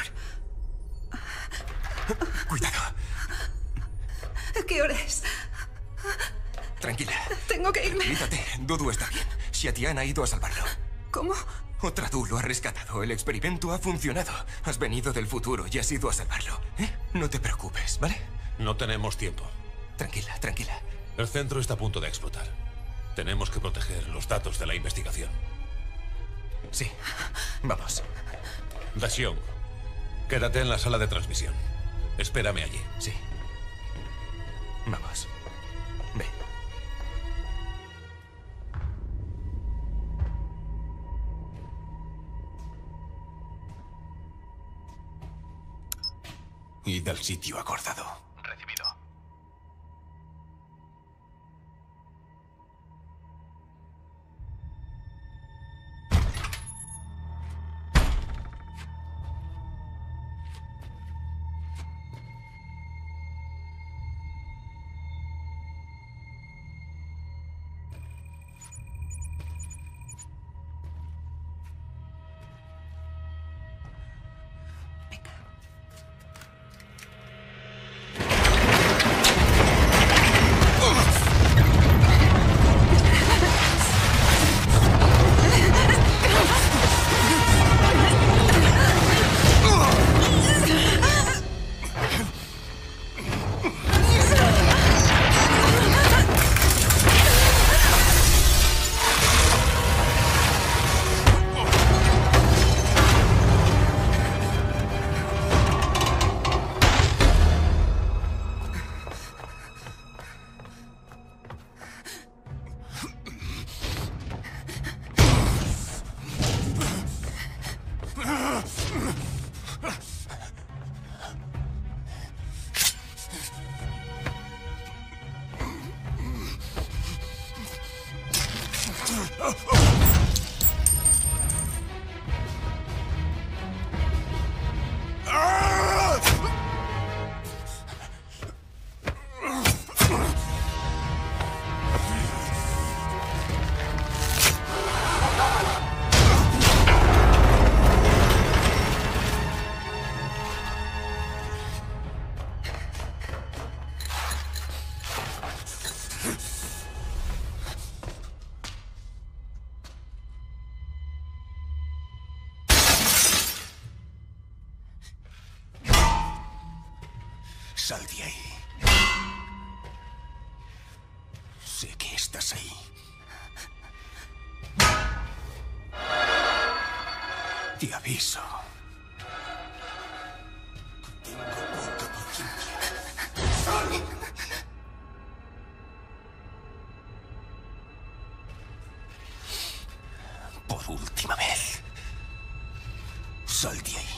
Cuidado. ¿Qué hora es? Tranquila. Tengo que irme. Tranquilízate. Dudu está bien. Xiatian ha ido a salvarlo. ¿Cómo? Otra tú lo ha rescatado. El experimento ha funcionado. Has venido del futuro y has ido a salvarlo. ¿Eh? No te preocupes, ¿vale? No tenemos tiempo. Tranquila, tranquila. El centro está a punto de explotar. Tenemos que proteger los datos de la investigación. Sí. Vamos. Daxion, quédate en la sala de transmisión. Espérame allí. Sí. Vamos. Ve. Id al sitio acordado. Recibido. Sal de ahí. Sé que estás ahí. Te aviso. Tengo poca paciencia. Por última vez. Sal de ahí.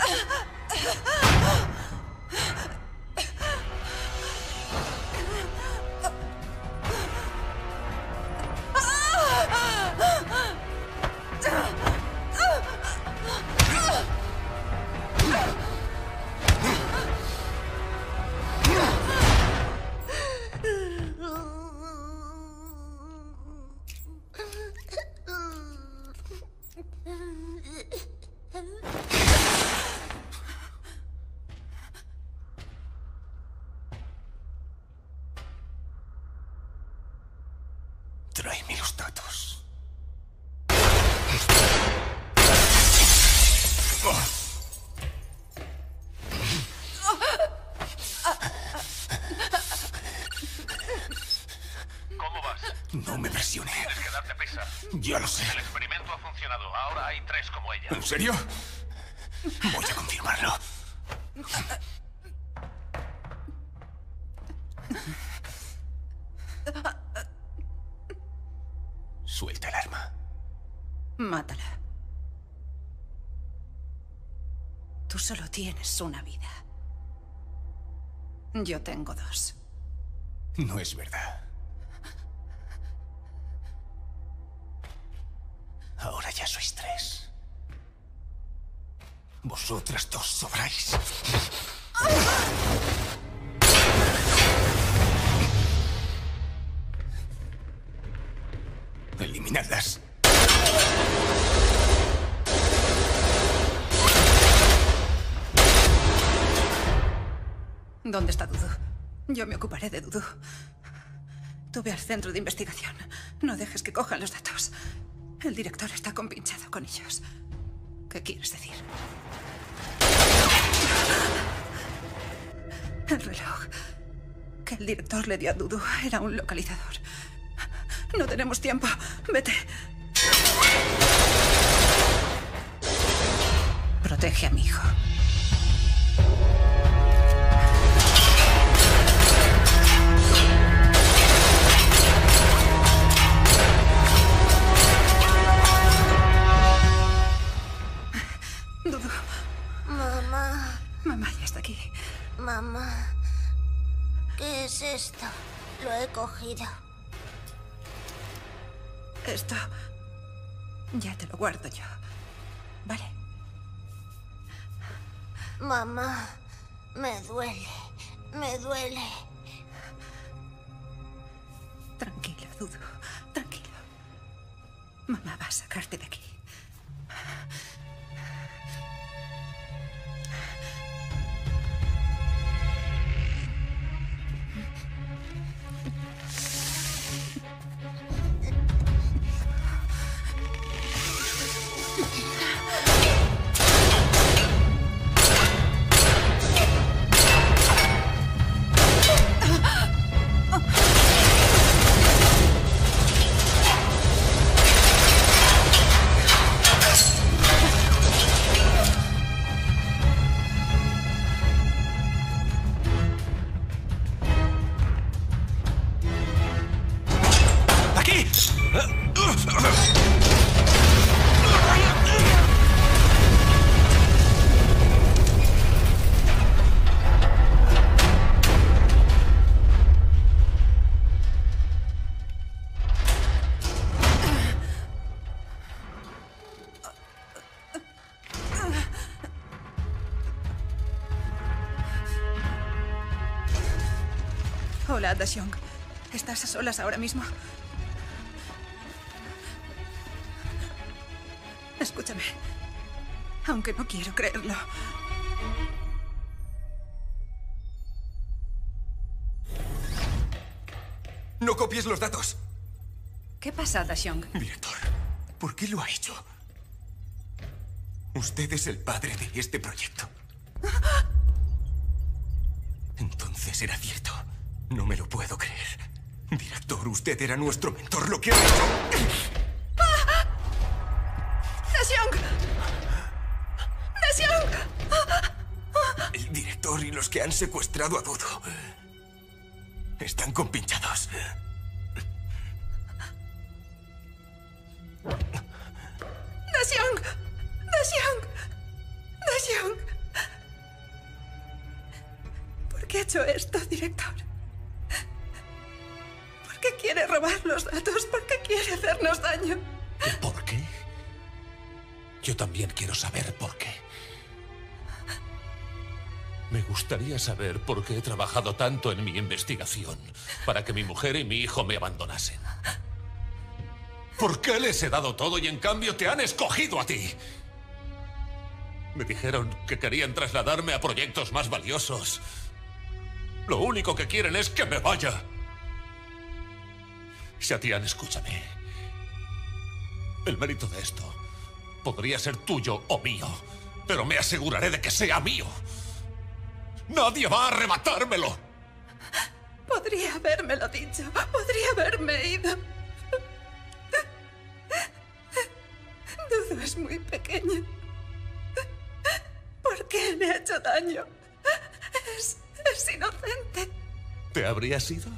Tráeme los datos. ¿Cómo vas? No me presiones. Tienes que darte prisa. Ya lo sé. El experimento ha funcionado. Ahora hay tres como ella. ¿En serio? Voy a confirmarlo. Suelta el arma. Mátala. Tú solo tienes una vida. Yo tengo dos. No es verdad. Ahora ya sois tres. Vosotras dos sobráis. Eliminadlas. ¿Dónde está Dudu? Yo me ocuparé de Dudu. Tú ve al centro de investigación. No dejes que cojan los datos. El director está compinchado con ellos. ¿Qué quieres decir? El reloj que el director le dio a Dudu era un localizador. No tenemos tiempo. Vete. Protege a mi hijo. Dudu. Mamá. Mamá ya está aquí. Mamá. ¿Qué es esto? Lo he cogido. Esto... ya te lo guardo yo. ¿Vale? Mamá, me duele. Me duele. Tranquilo, Dudu. Tranquilo. Mamá va a sacarte de aquí. Hola, Daxiong. ¿Estás a solas ahora mismo? Escúchame. Aunque no quiero creerlo. ¡No copies los datos! ¿Qué pasa, Daxiong? Director, ¿por qué lo ha hecho? Usted es el padre de este proyecto. Entonces era cierto. No me lo puedo creer. Director, usted era nuestro mentor. Lo que ha hecho... ¡Daxiong! ¡Daxiong! El director y los que han secuestrado a Dudu están compinchados. ¡Daxiong! ¡Daxiong! ¡Daxiong! hecho esto, director? ¿Por qué quiere robar los datos? ¿Por qué quiere hacernos daño? ¿Por qué? Yo también quiero saber por qué. Me gustaría saber por qué he trabajado tanto en mi investigación para que mi mujer y mi hijo me abandonasen. ¿Por qué les he dado todo y en cambio te han escogido a ti? Me dijeron que querían trasladarme a proyectos más valiosos. Lo único que quieren es que me vaya. Shatian, escúchame. El mérito de esto podría ser tuyo o mío, pero me aseguraré de que sea mío. ¡Nadie va a arrebatármelo! Podría habérmelo dicho. Podría haberme ido. Dudu es muy pequeña. ¿Por qué le ha hecho daño? Es, es inocente. ¿Te habrías ido?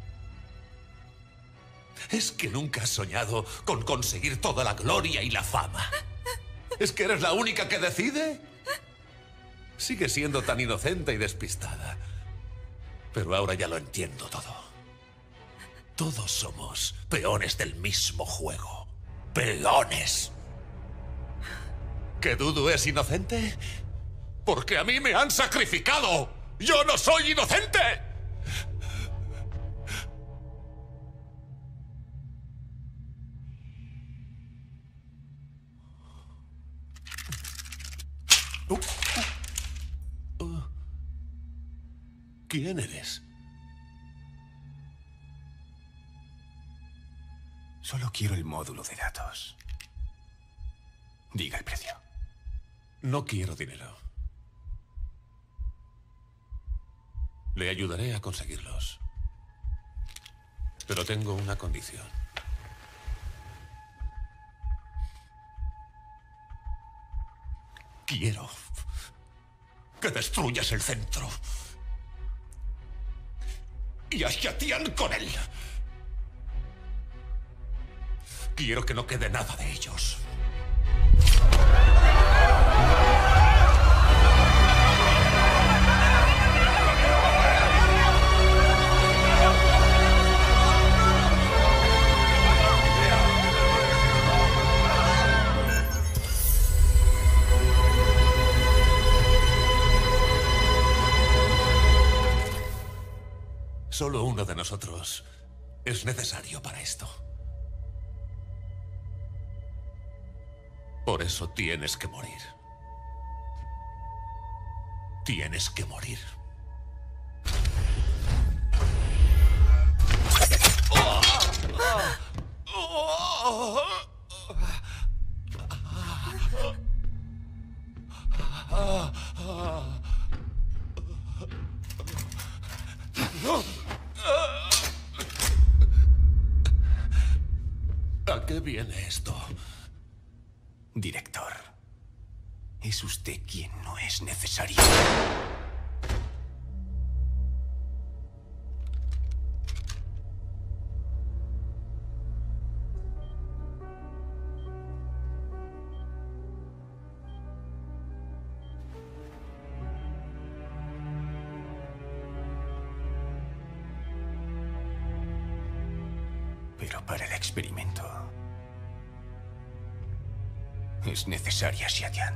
¿Es que nunca has soñado con conseguir toda la gloria y la fama? ¿Es que eres la única que decide? Sigue siendo tan inocente y despistada. Pero ahora ya lo entiendo todo. Todos somos peones del mismo juego. ¡Peones! ¿Que Dudu es inocente? ¡Porque a mí me han sacrificado! ¡Yo no soy inocente! Uh. ¿Quién eres? Solo quiero el módulo de datos. Diga el precio. No quiero dinero. Le ayudaré a conseguirlos. Pero tengo una condición. Quiero que destruyas el centro. Y a Shatian con él. Quiero que no quede nada de ellos. Solo uno de nosotros es necesario para esto. Por eso tienes que morir. Tienes que morir. ¿A qué viene esto? Director, es usted quien no es necesario. Pero para el experimento es necesaria Shatian.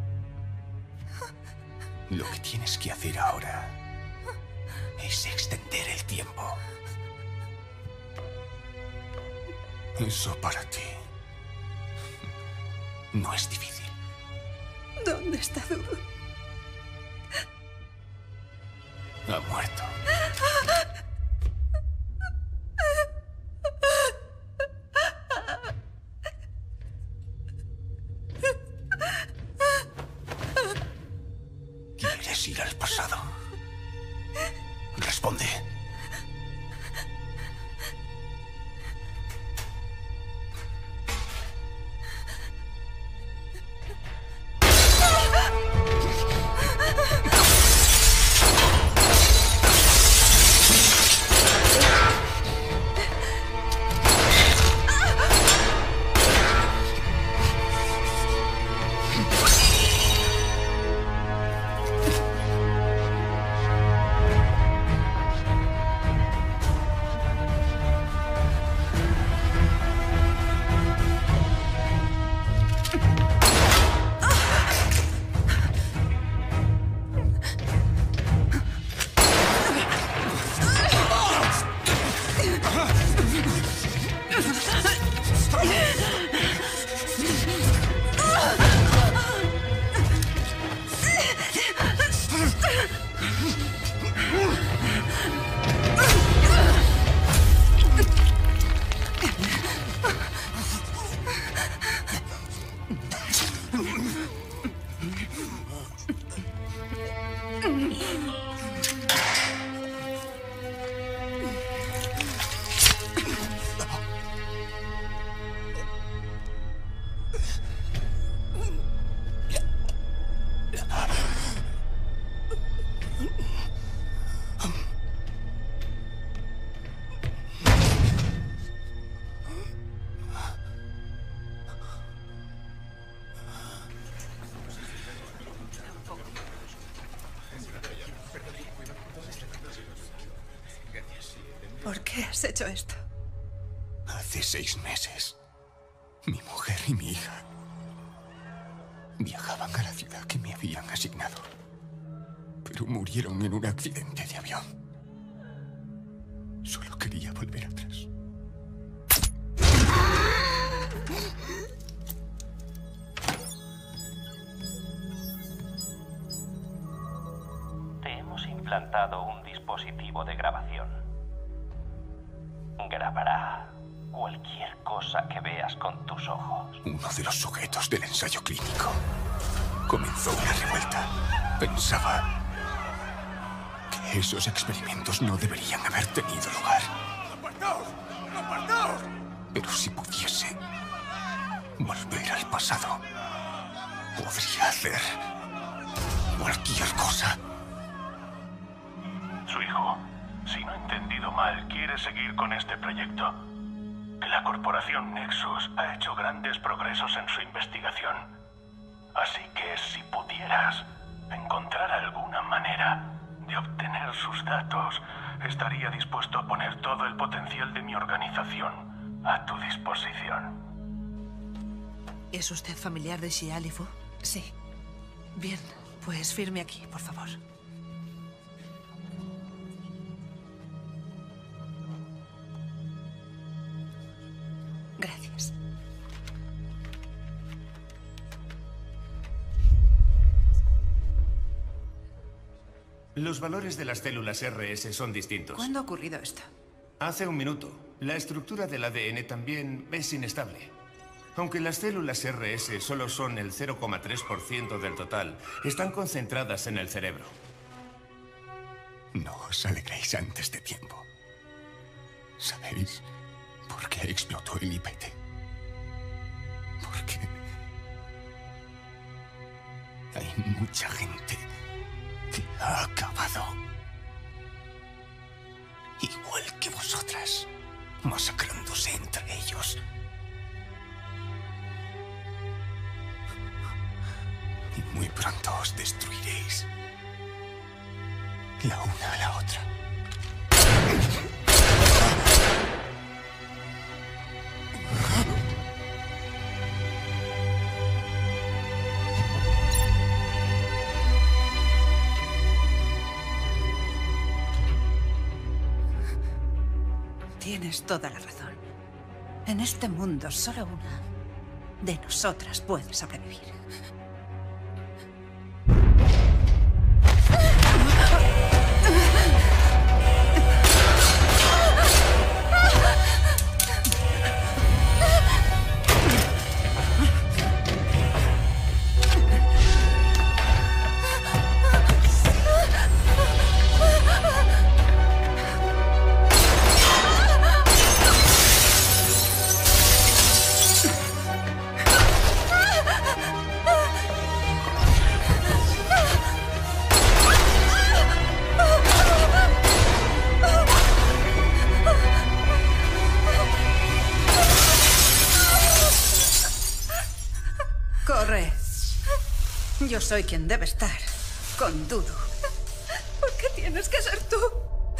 Lo que tienes que hacer ahora es extender el tiempo. Eso para ti no es difícil. ¿Dónde está Dudu? Ha muerto. ¿Quieres ir al pasado? Responde. ¿Por qué has hecho esto? Hace seis meses, mi mujer y mi hija viajaban a la ciudad que me habían asignado, pero murieron en un accidente de avión. Solo quería volver atrás. Te hemos implantado un dispositivo de grabación. Grabará cualquier cosa que veas con tus ojos. Uno de los sujetos del ensayo clínico comenzó una revuelta. Pensaba que esos experimentos no deberían haber tenido lugar. ¡Apartaos! ¡Apartaos! Pero si pudiese volver al pasado, podría hacer cualquier cosa. Su hijo, si no he entendido mal, quiere seguir con este proyecto. Que la corporación Nexus ha hecho grandes progresos en su investigación. Así que si pudieras encontrar alguna manera de obtener sus datos, estaría dispuesto a poner todo el potencial de mi organización a tu disposición. ¿Es usted familiar de Xia Li Fu? Sí. Bien, pues firme aquí, por favor. Gracias. Los valores de las células R S son distintos. ¿Cuándo ha ocurrido esto? Hace un minuto. La estructura del A D N también es inestable. Aunque las células R S solo son el cero coma tres por ciento del total, están concentradas en el cerebro. No os alegréis antes de tiempo. ¿Sabéis por qué explotó el I P T? Porque hay mucha gente que ha acabado igual que vosotras, masacrándose entre ellos. Y muy pronto os destruiréis, la una a la otra. Tienes toda la razón. En este mundo, solo una de nosotras puede sobrevivir. Corre. Yo soy quien debe estar con Dudu. ¿Por qué tienes que ser tú?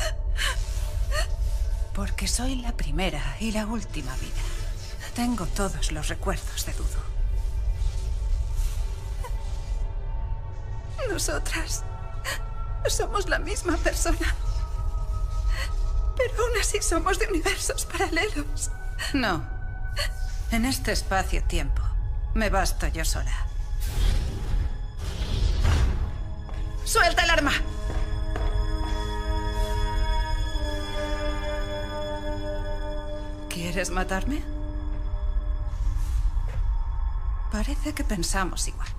Porque soy la primera y la última vida. Tengo todos los recuerdos de Dudu. Nosotras somos la misma persona. Pero aún así somos de universos paralelos. No. En este espacio-tiempo me basto yo sola. ¡Suelta el arma! ¿Quieres matarme? Parece que pensamos igual.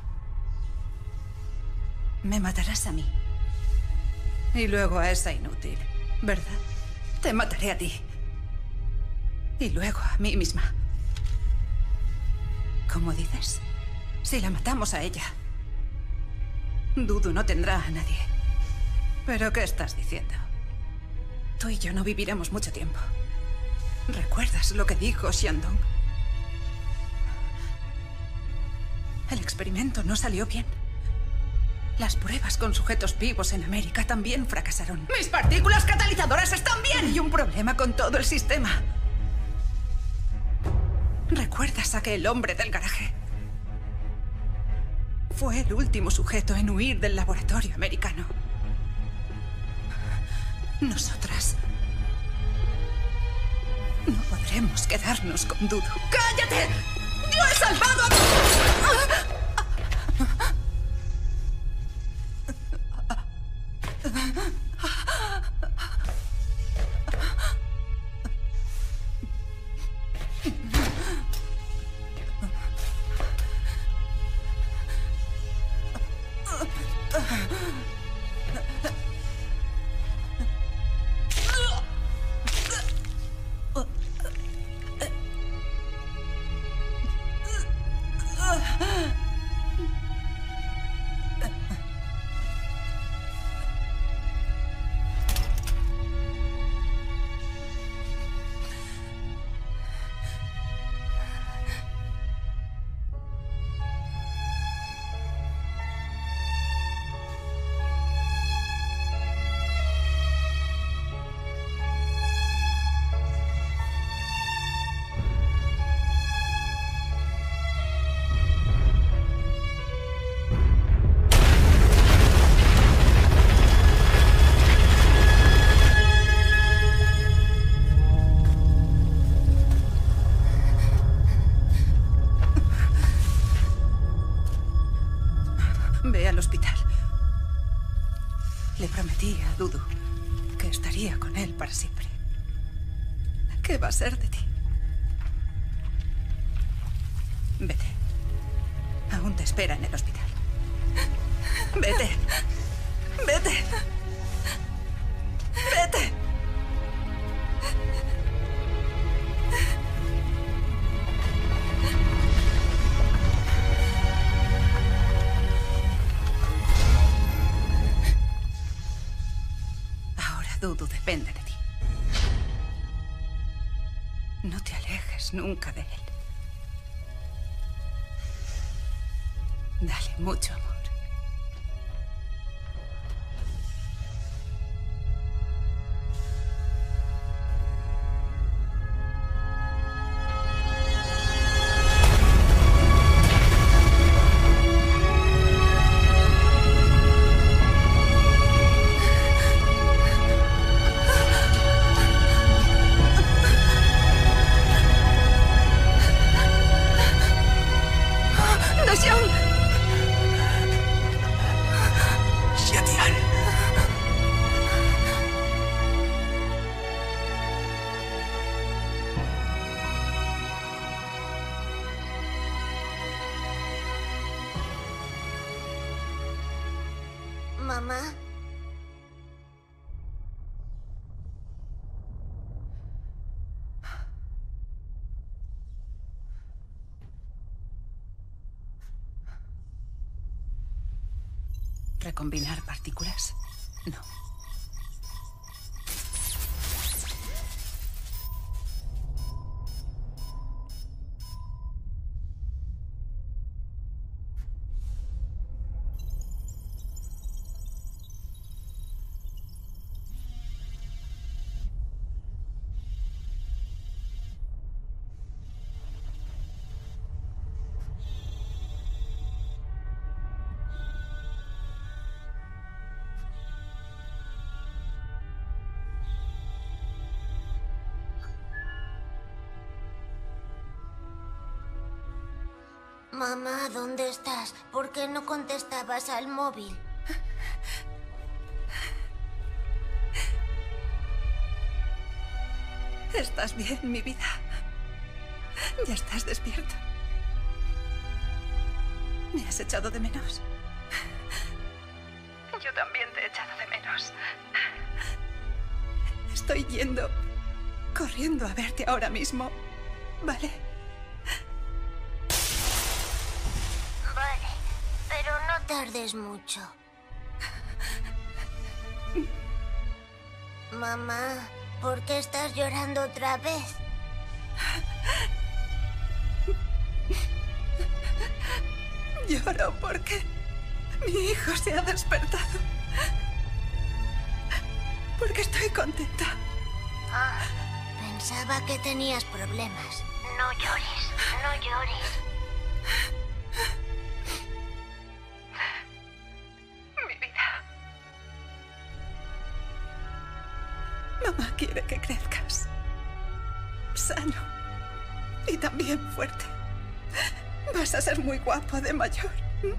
Me matarás a mí. Y luego a esa inútil, ¿verdad? Te mataré a ti. Y luego a mí misma. ¿Cómo dices? Si la matamos a ella, Dudu no tendrá a nadie. ¿Pero qué estás diciendo? Tú y yo no viviremos mucho tiempo. ¿Recuerdas lo que dijo Xiandong? El experimento no salió bien. Las pruebas con sujetos vivos en América también fracasaron. ¡Mis partículas catalizadoras están bien! Y un problema con todo el sistema. ¿Recuerdas a aquel hombre del garaje? Fue el último sujeto en huir del laboratorio americano. Nosotras no podremos quedarnos con Dudu. ¡Cállate! ¡Yo he salvado a... Ve al hospital. Le prometí a Dudu que estaría con él para siempre. ¿Qué va a ser de ti? Vete. Aún te espera en el hospital. Vete. Vete. Vete. Dudu depende de ti. No te alejes nunca de él. Dale mucho amor. Mamá. ¿Recombinar partículas? No. Mamá, ¿dónde estás? ¿Por qué no contestabas al móvil? ¿Estás bien, mi vida? ¿Ya estás despierta? ¿Me has echado de menos? Yo también te he echado de menos. Estoy yendo, corriendo a verte ahora mismo, ¿vale? Vale, pero no tardes mucho. Mamá, ¿por qué estás llorando otra vez? Lloro porque Mi hijo se ha despertado. Porque estoy contenta. Ah, pensaba que tenías problemas. No llores, no llores. Mi vida. Mamá quiere que crezcas sano y también fuerte. Vas a ser muy guapo de mayor.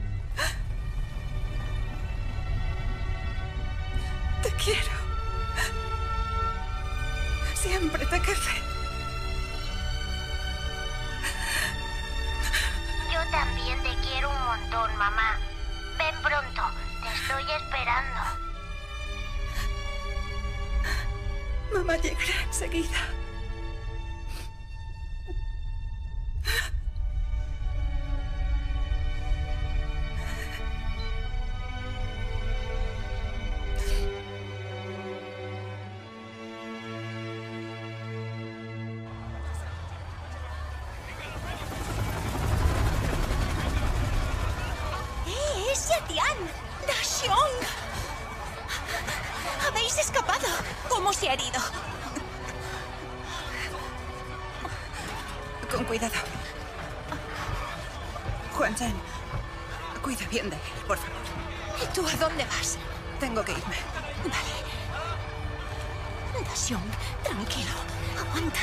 Te quiero. Siempre te querré. Yo también te quiero un montón, mamá. Ven pronto, te estoy esperando. Mamá llegará enseguida. ¡Eh, es Yatian! ¡Dashong! ¡Habéis escapado! ¿Cómo se ha herido? Con cuidado. Juan-chan, cuida bien de él, por favor. ¿Y tú a dónde vas? Tengo que irme. Vale. Dashong, tranquilo. Aguanta.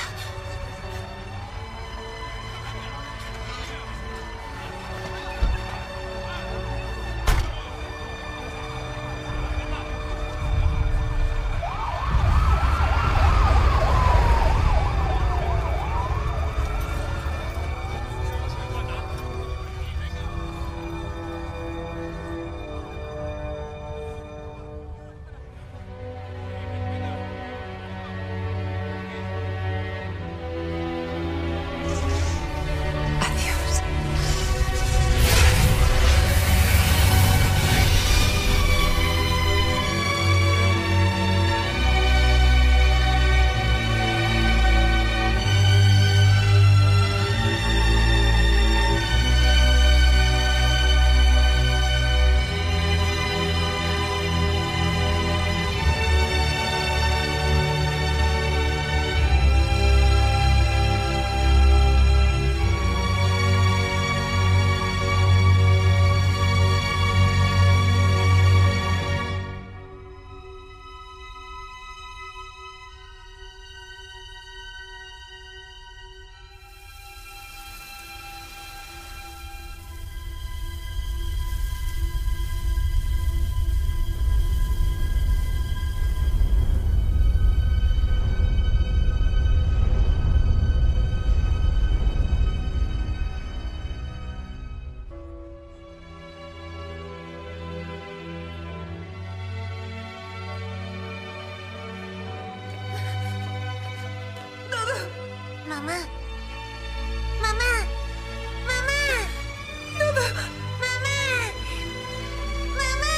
Mamá. Mamá. Mamá. Dudu. Mamá. Mamá.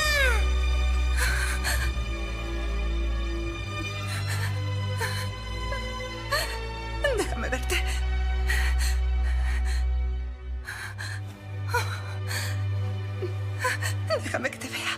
Déjame verte. Déjame que te vea.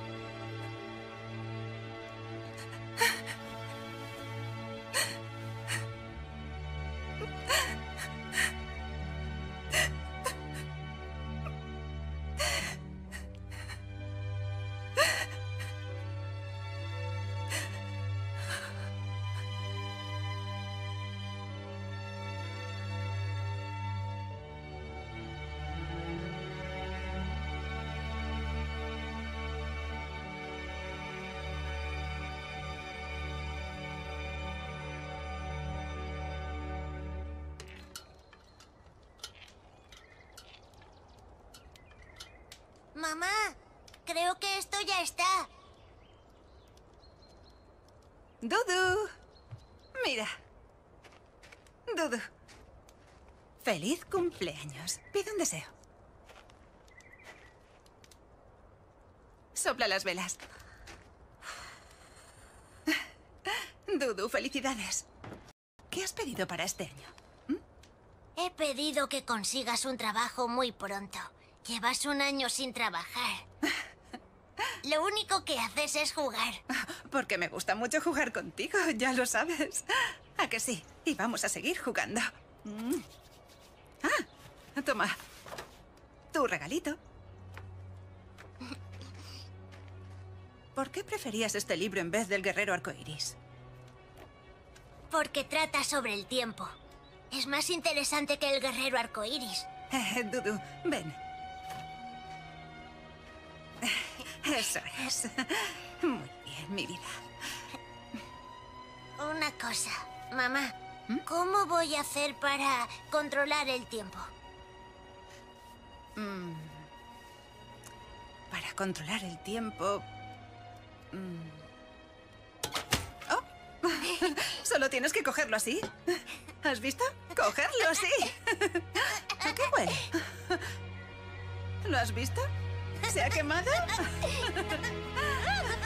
Mamá, creo que esto ya está. Dudu. Mira. Dudu. Feliz cumpleaños. Pide un deseo. Sopla las velas. Dudu, felicidades. ¿Qué has pedido para este año? He pedido que consigas un trabajo muy pronto. Llevas un año sin trabajar. Lo único que haces es jugar. Porque me gusta mucho jugar contigo, ya lo sabes. ¿A que sí? Y vamos a seguir jugando. Mm. Ah, toma. Tu regalito. ¿Por qué preferías este libro en vez del guerrero arcoíris? Porque trata sobre el tiempo. Es más interesante que el guerrero arcoíris. Eh, Dudu, ven. Eso es. Muy bien, mi vida. Una cosa, mamá. ¿Cómo voy a hacer para controlar el tiempo? Mm. Para controlar el tiempo... Mm. Oh. Solo tienes que cogerlo así. ¿Has visto? Cogerlo así. ¿A qué huele? ¿Lo has visto? ¿Se ha quemado?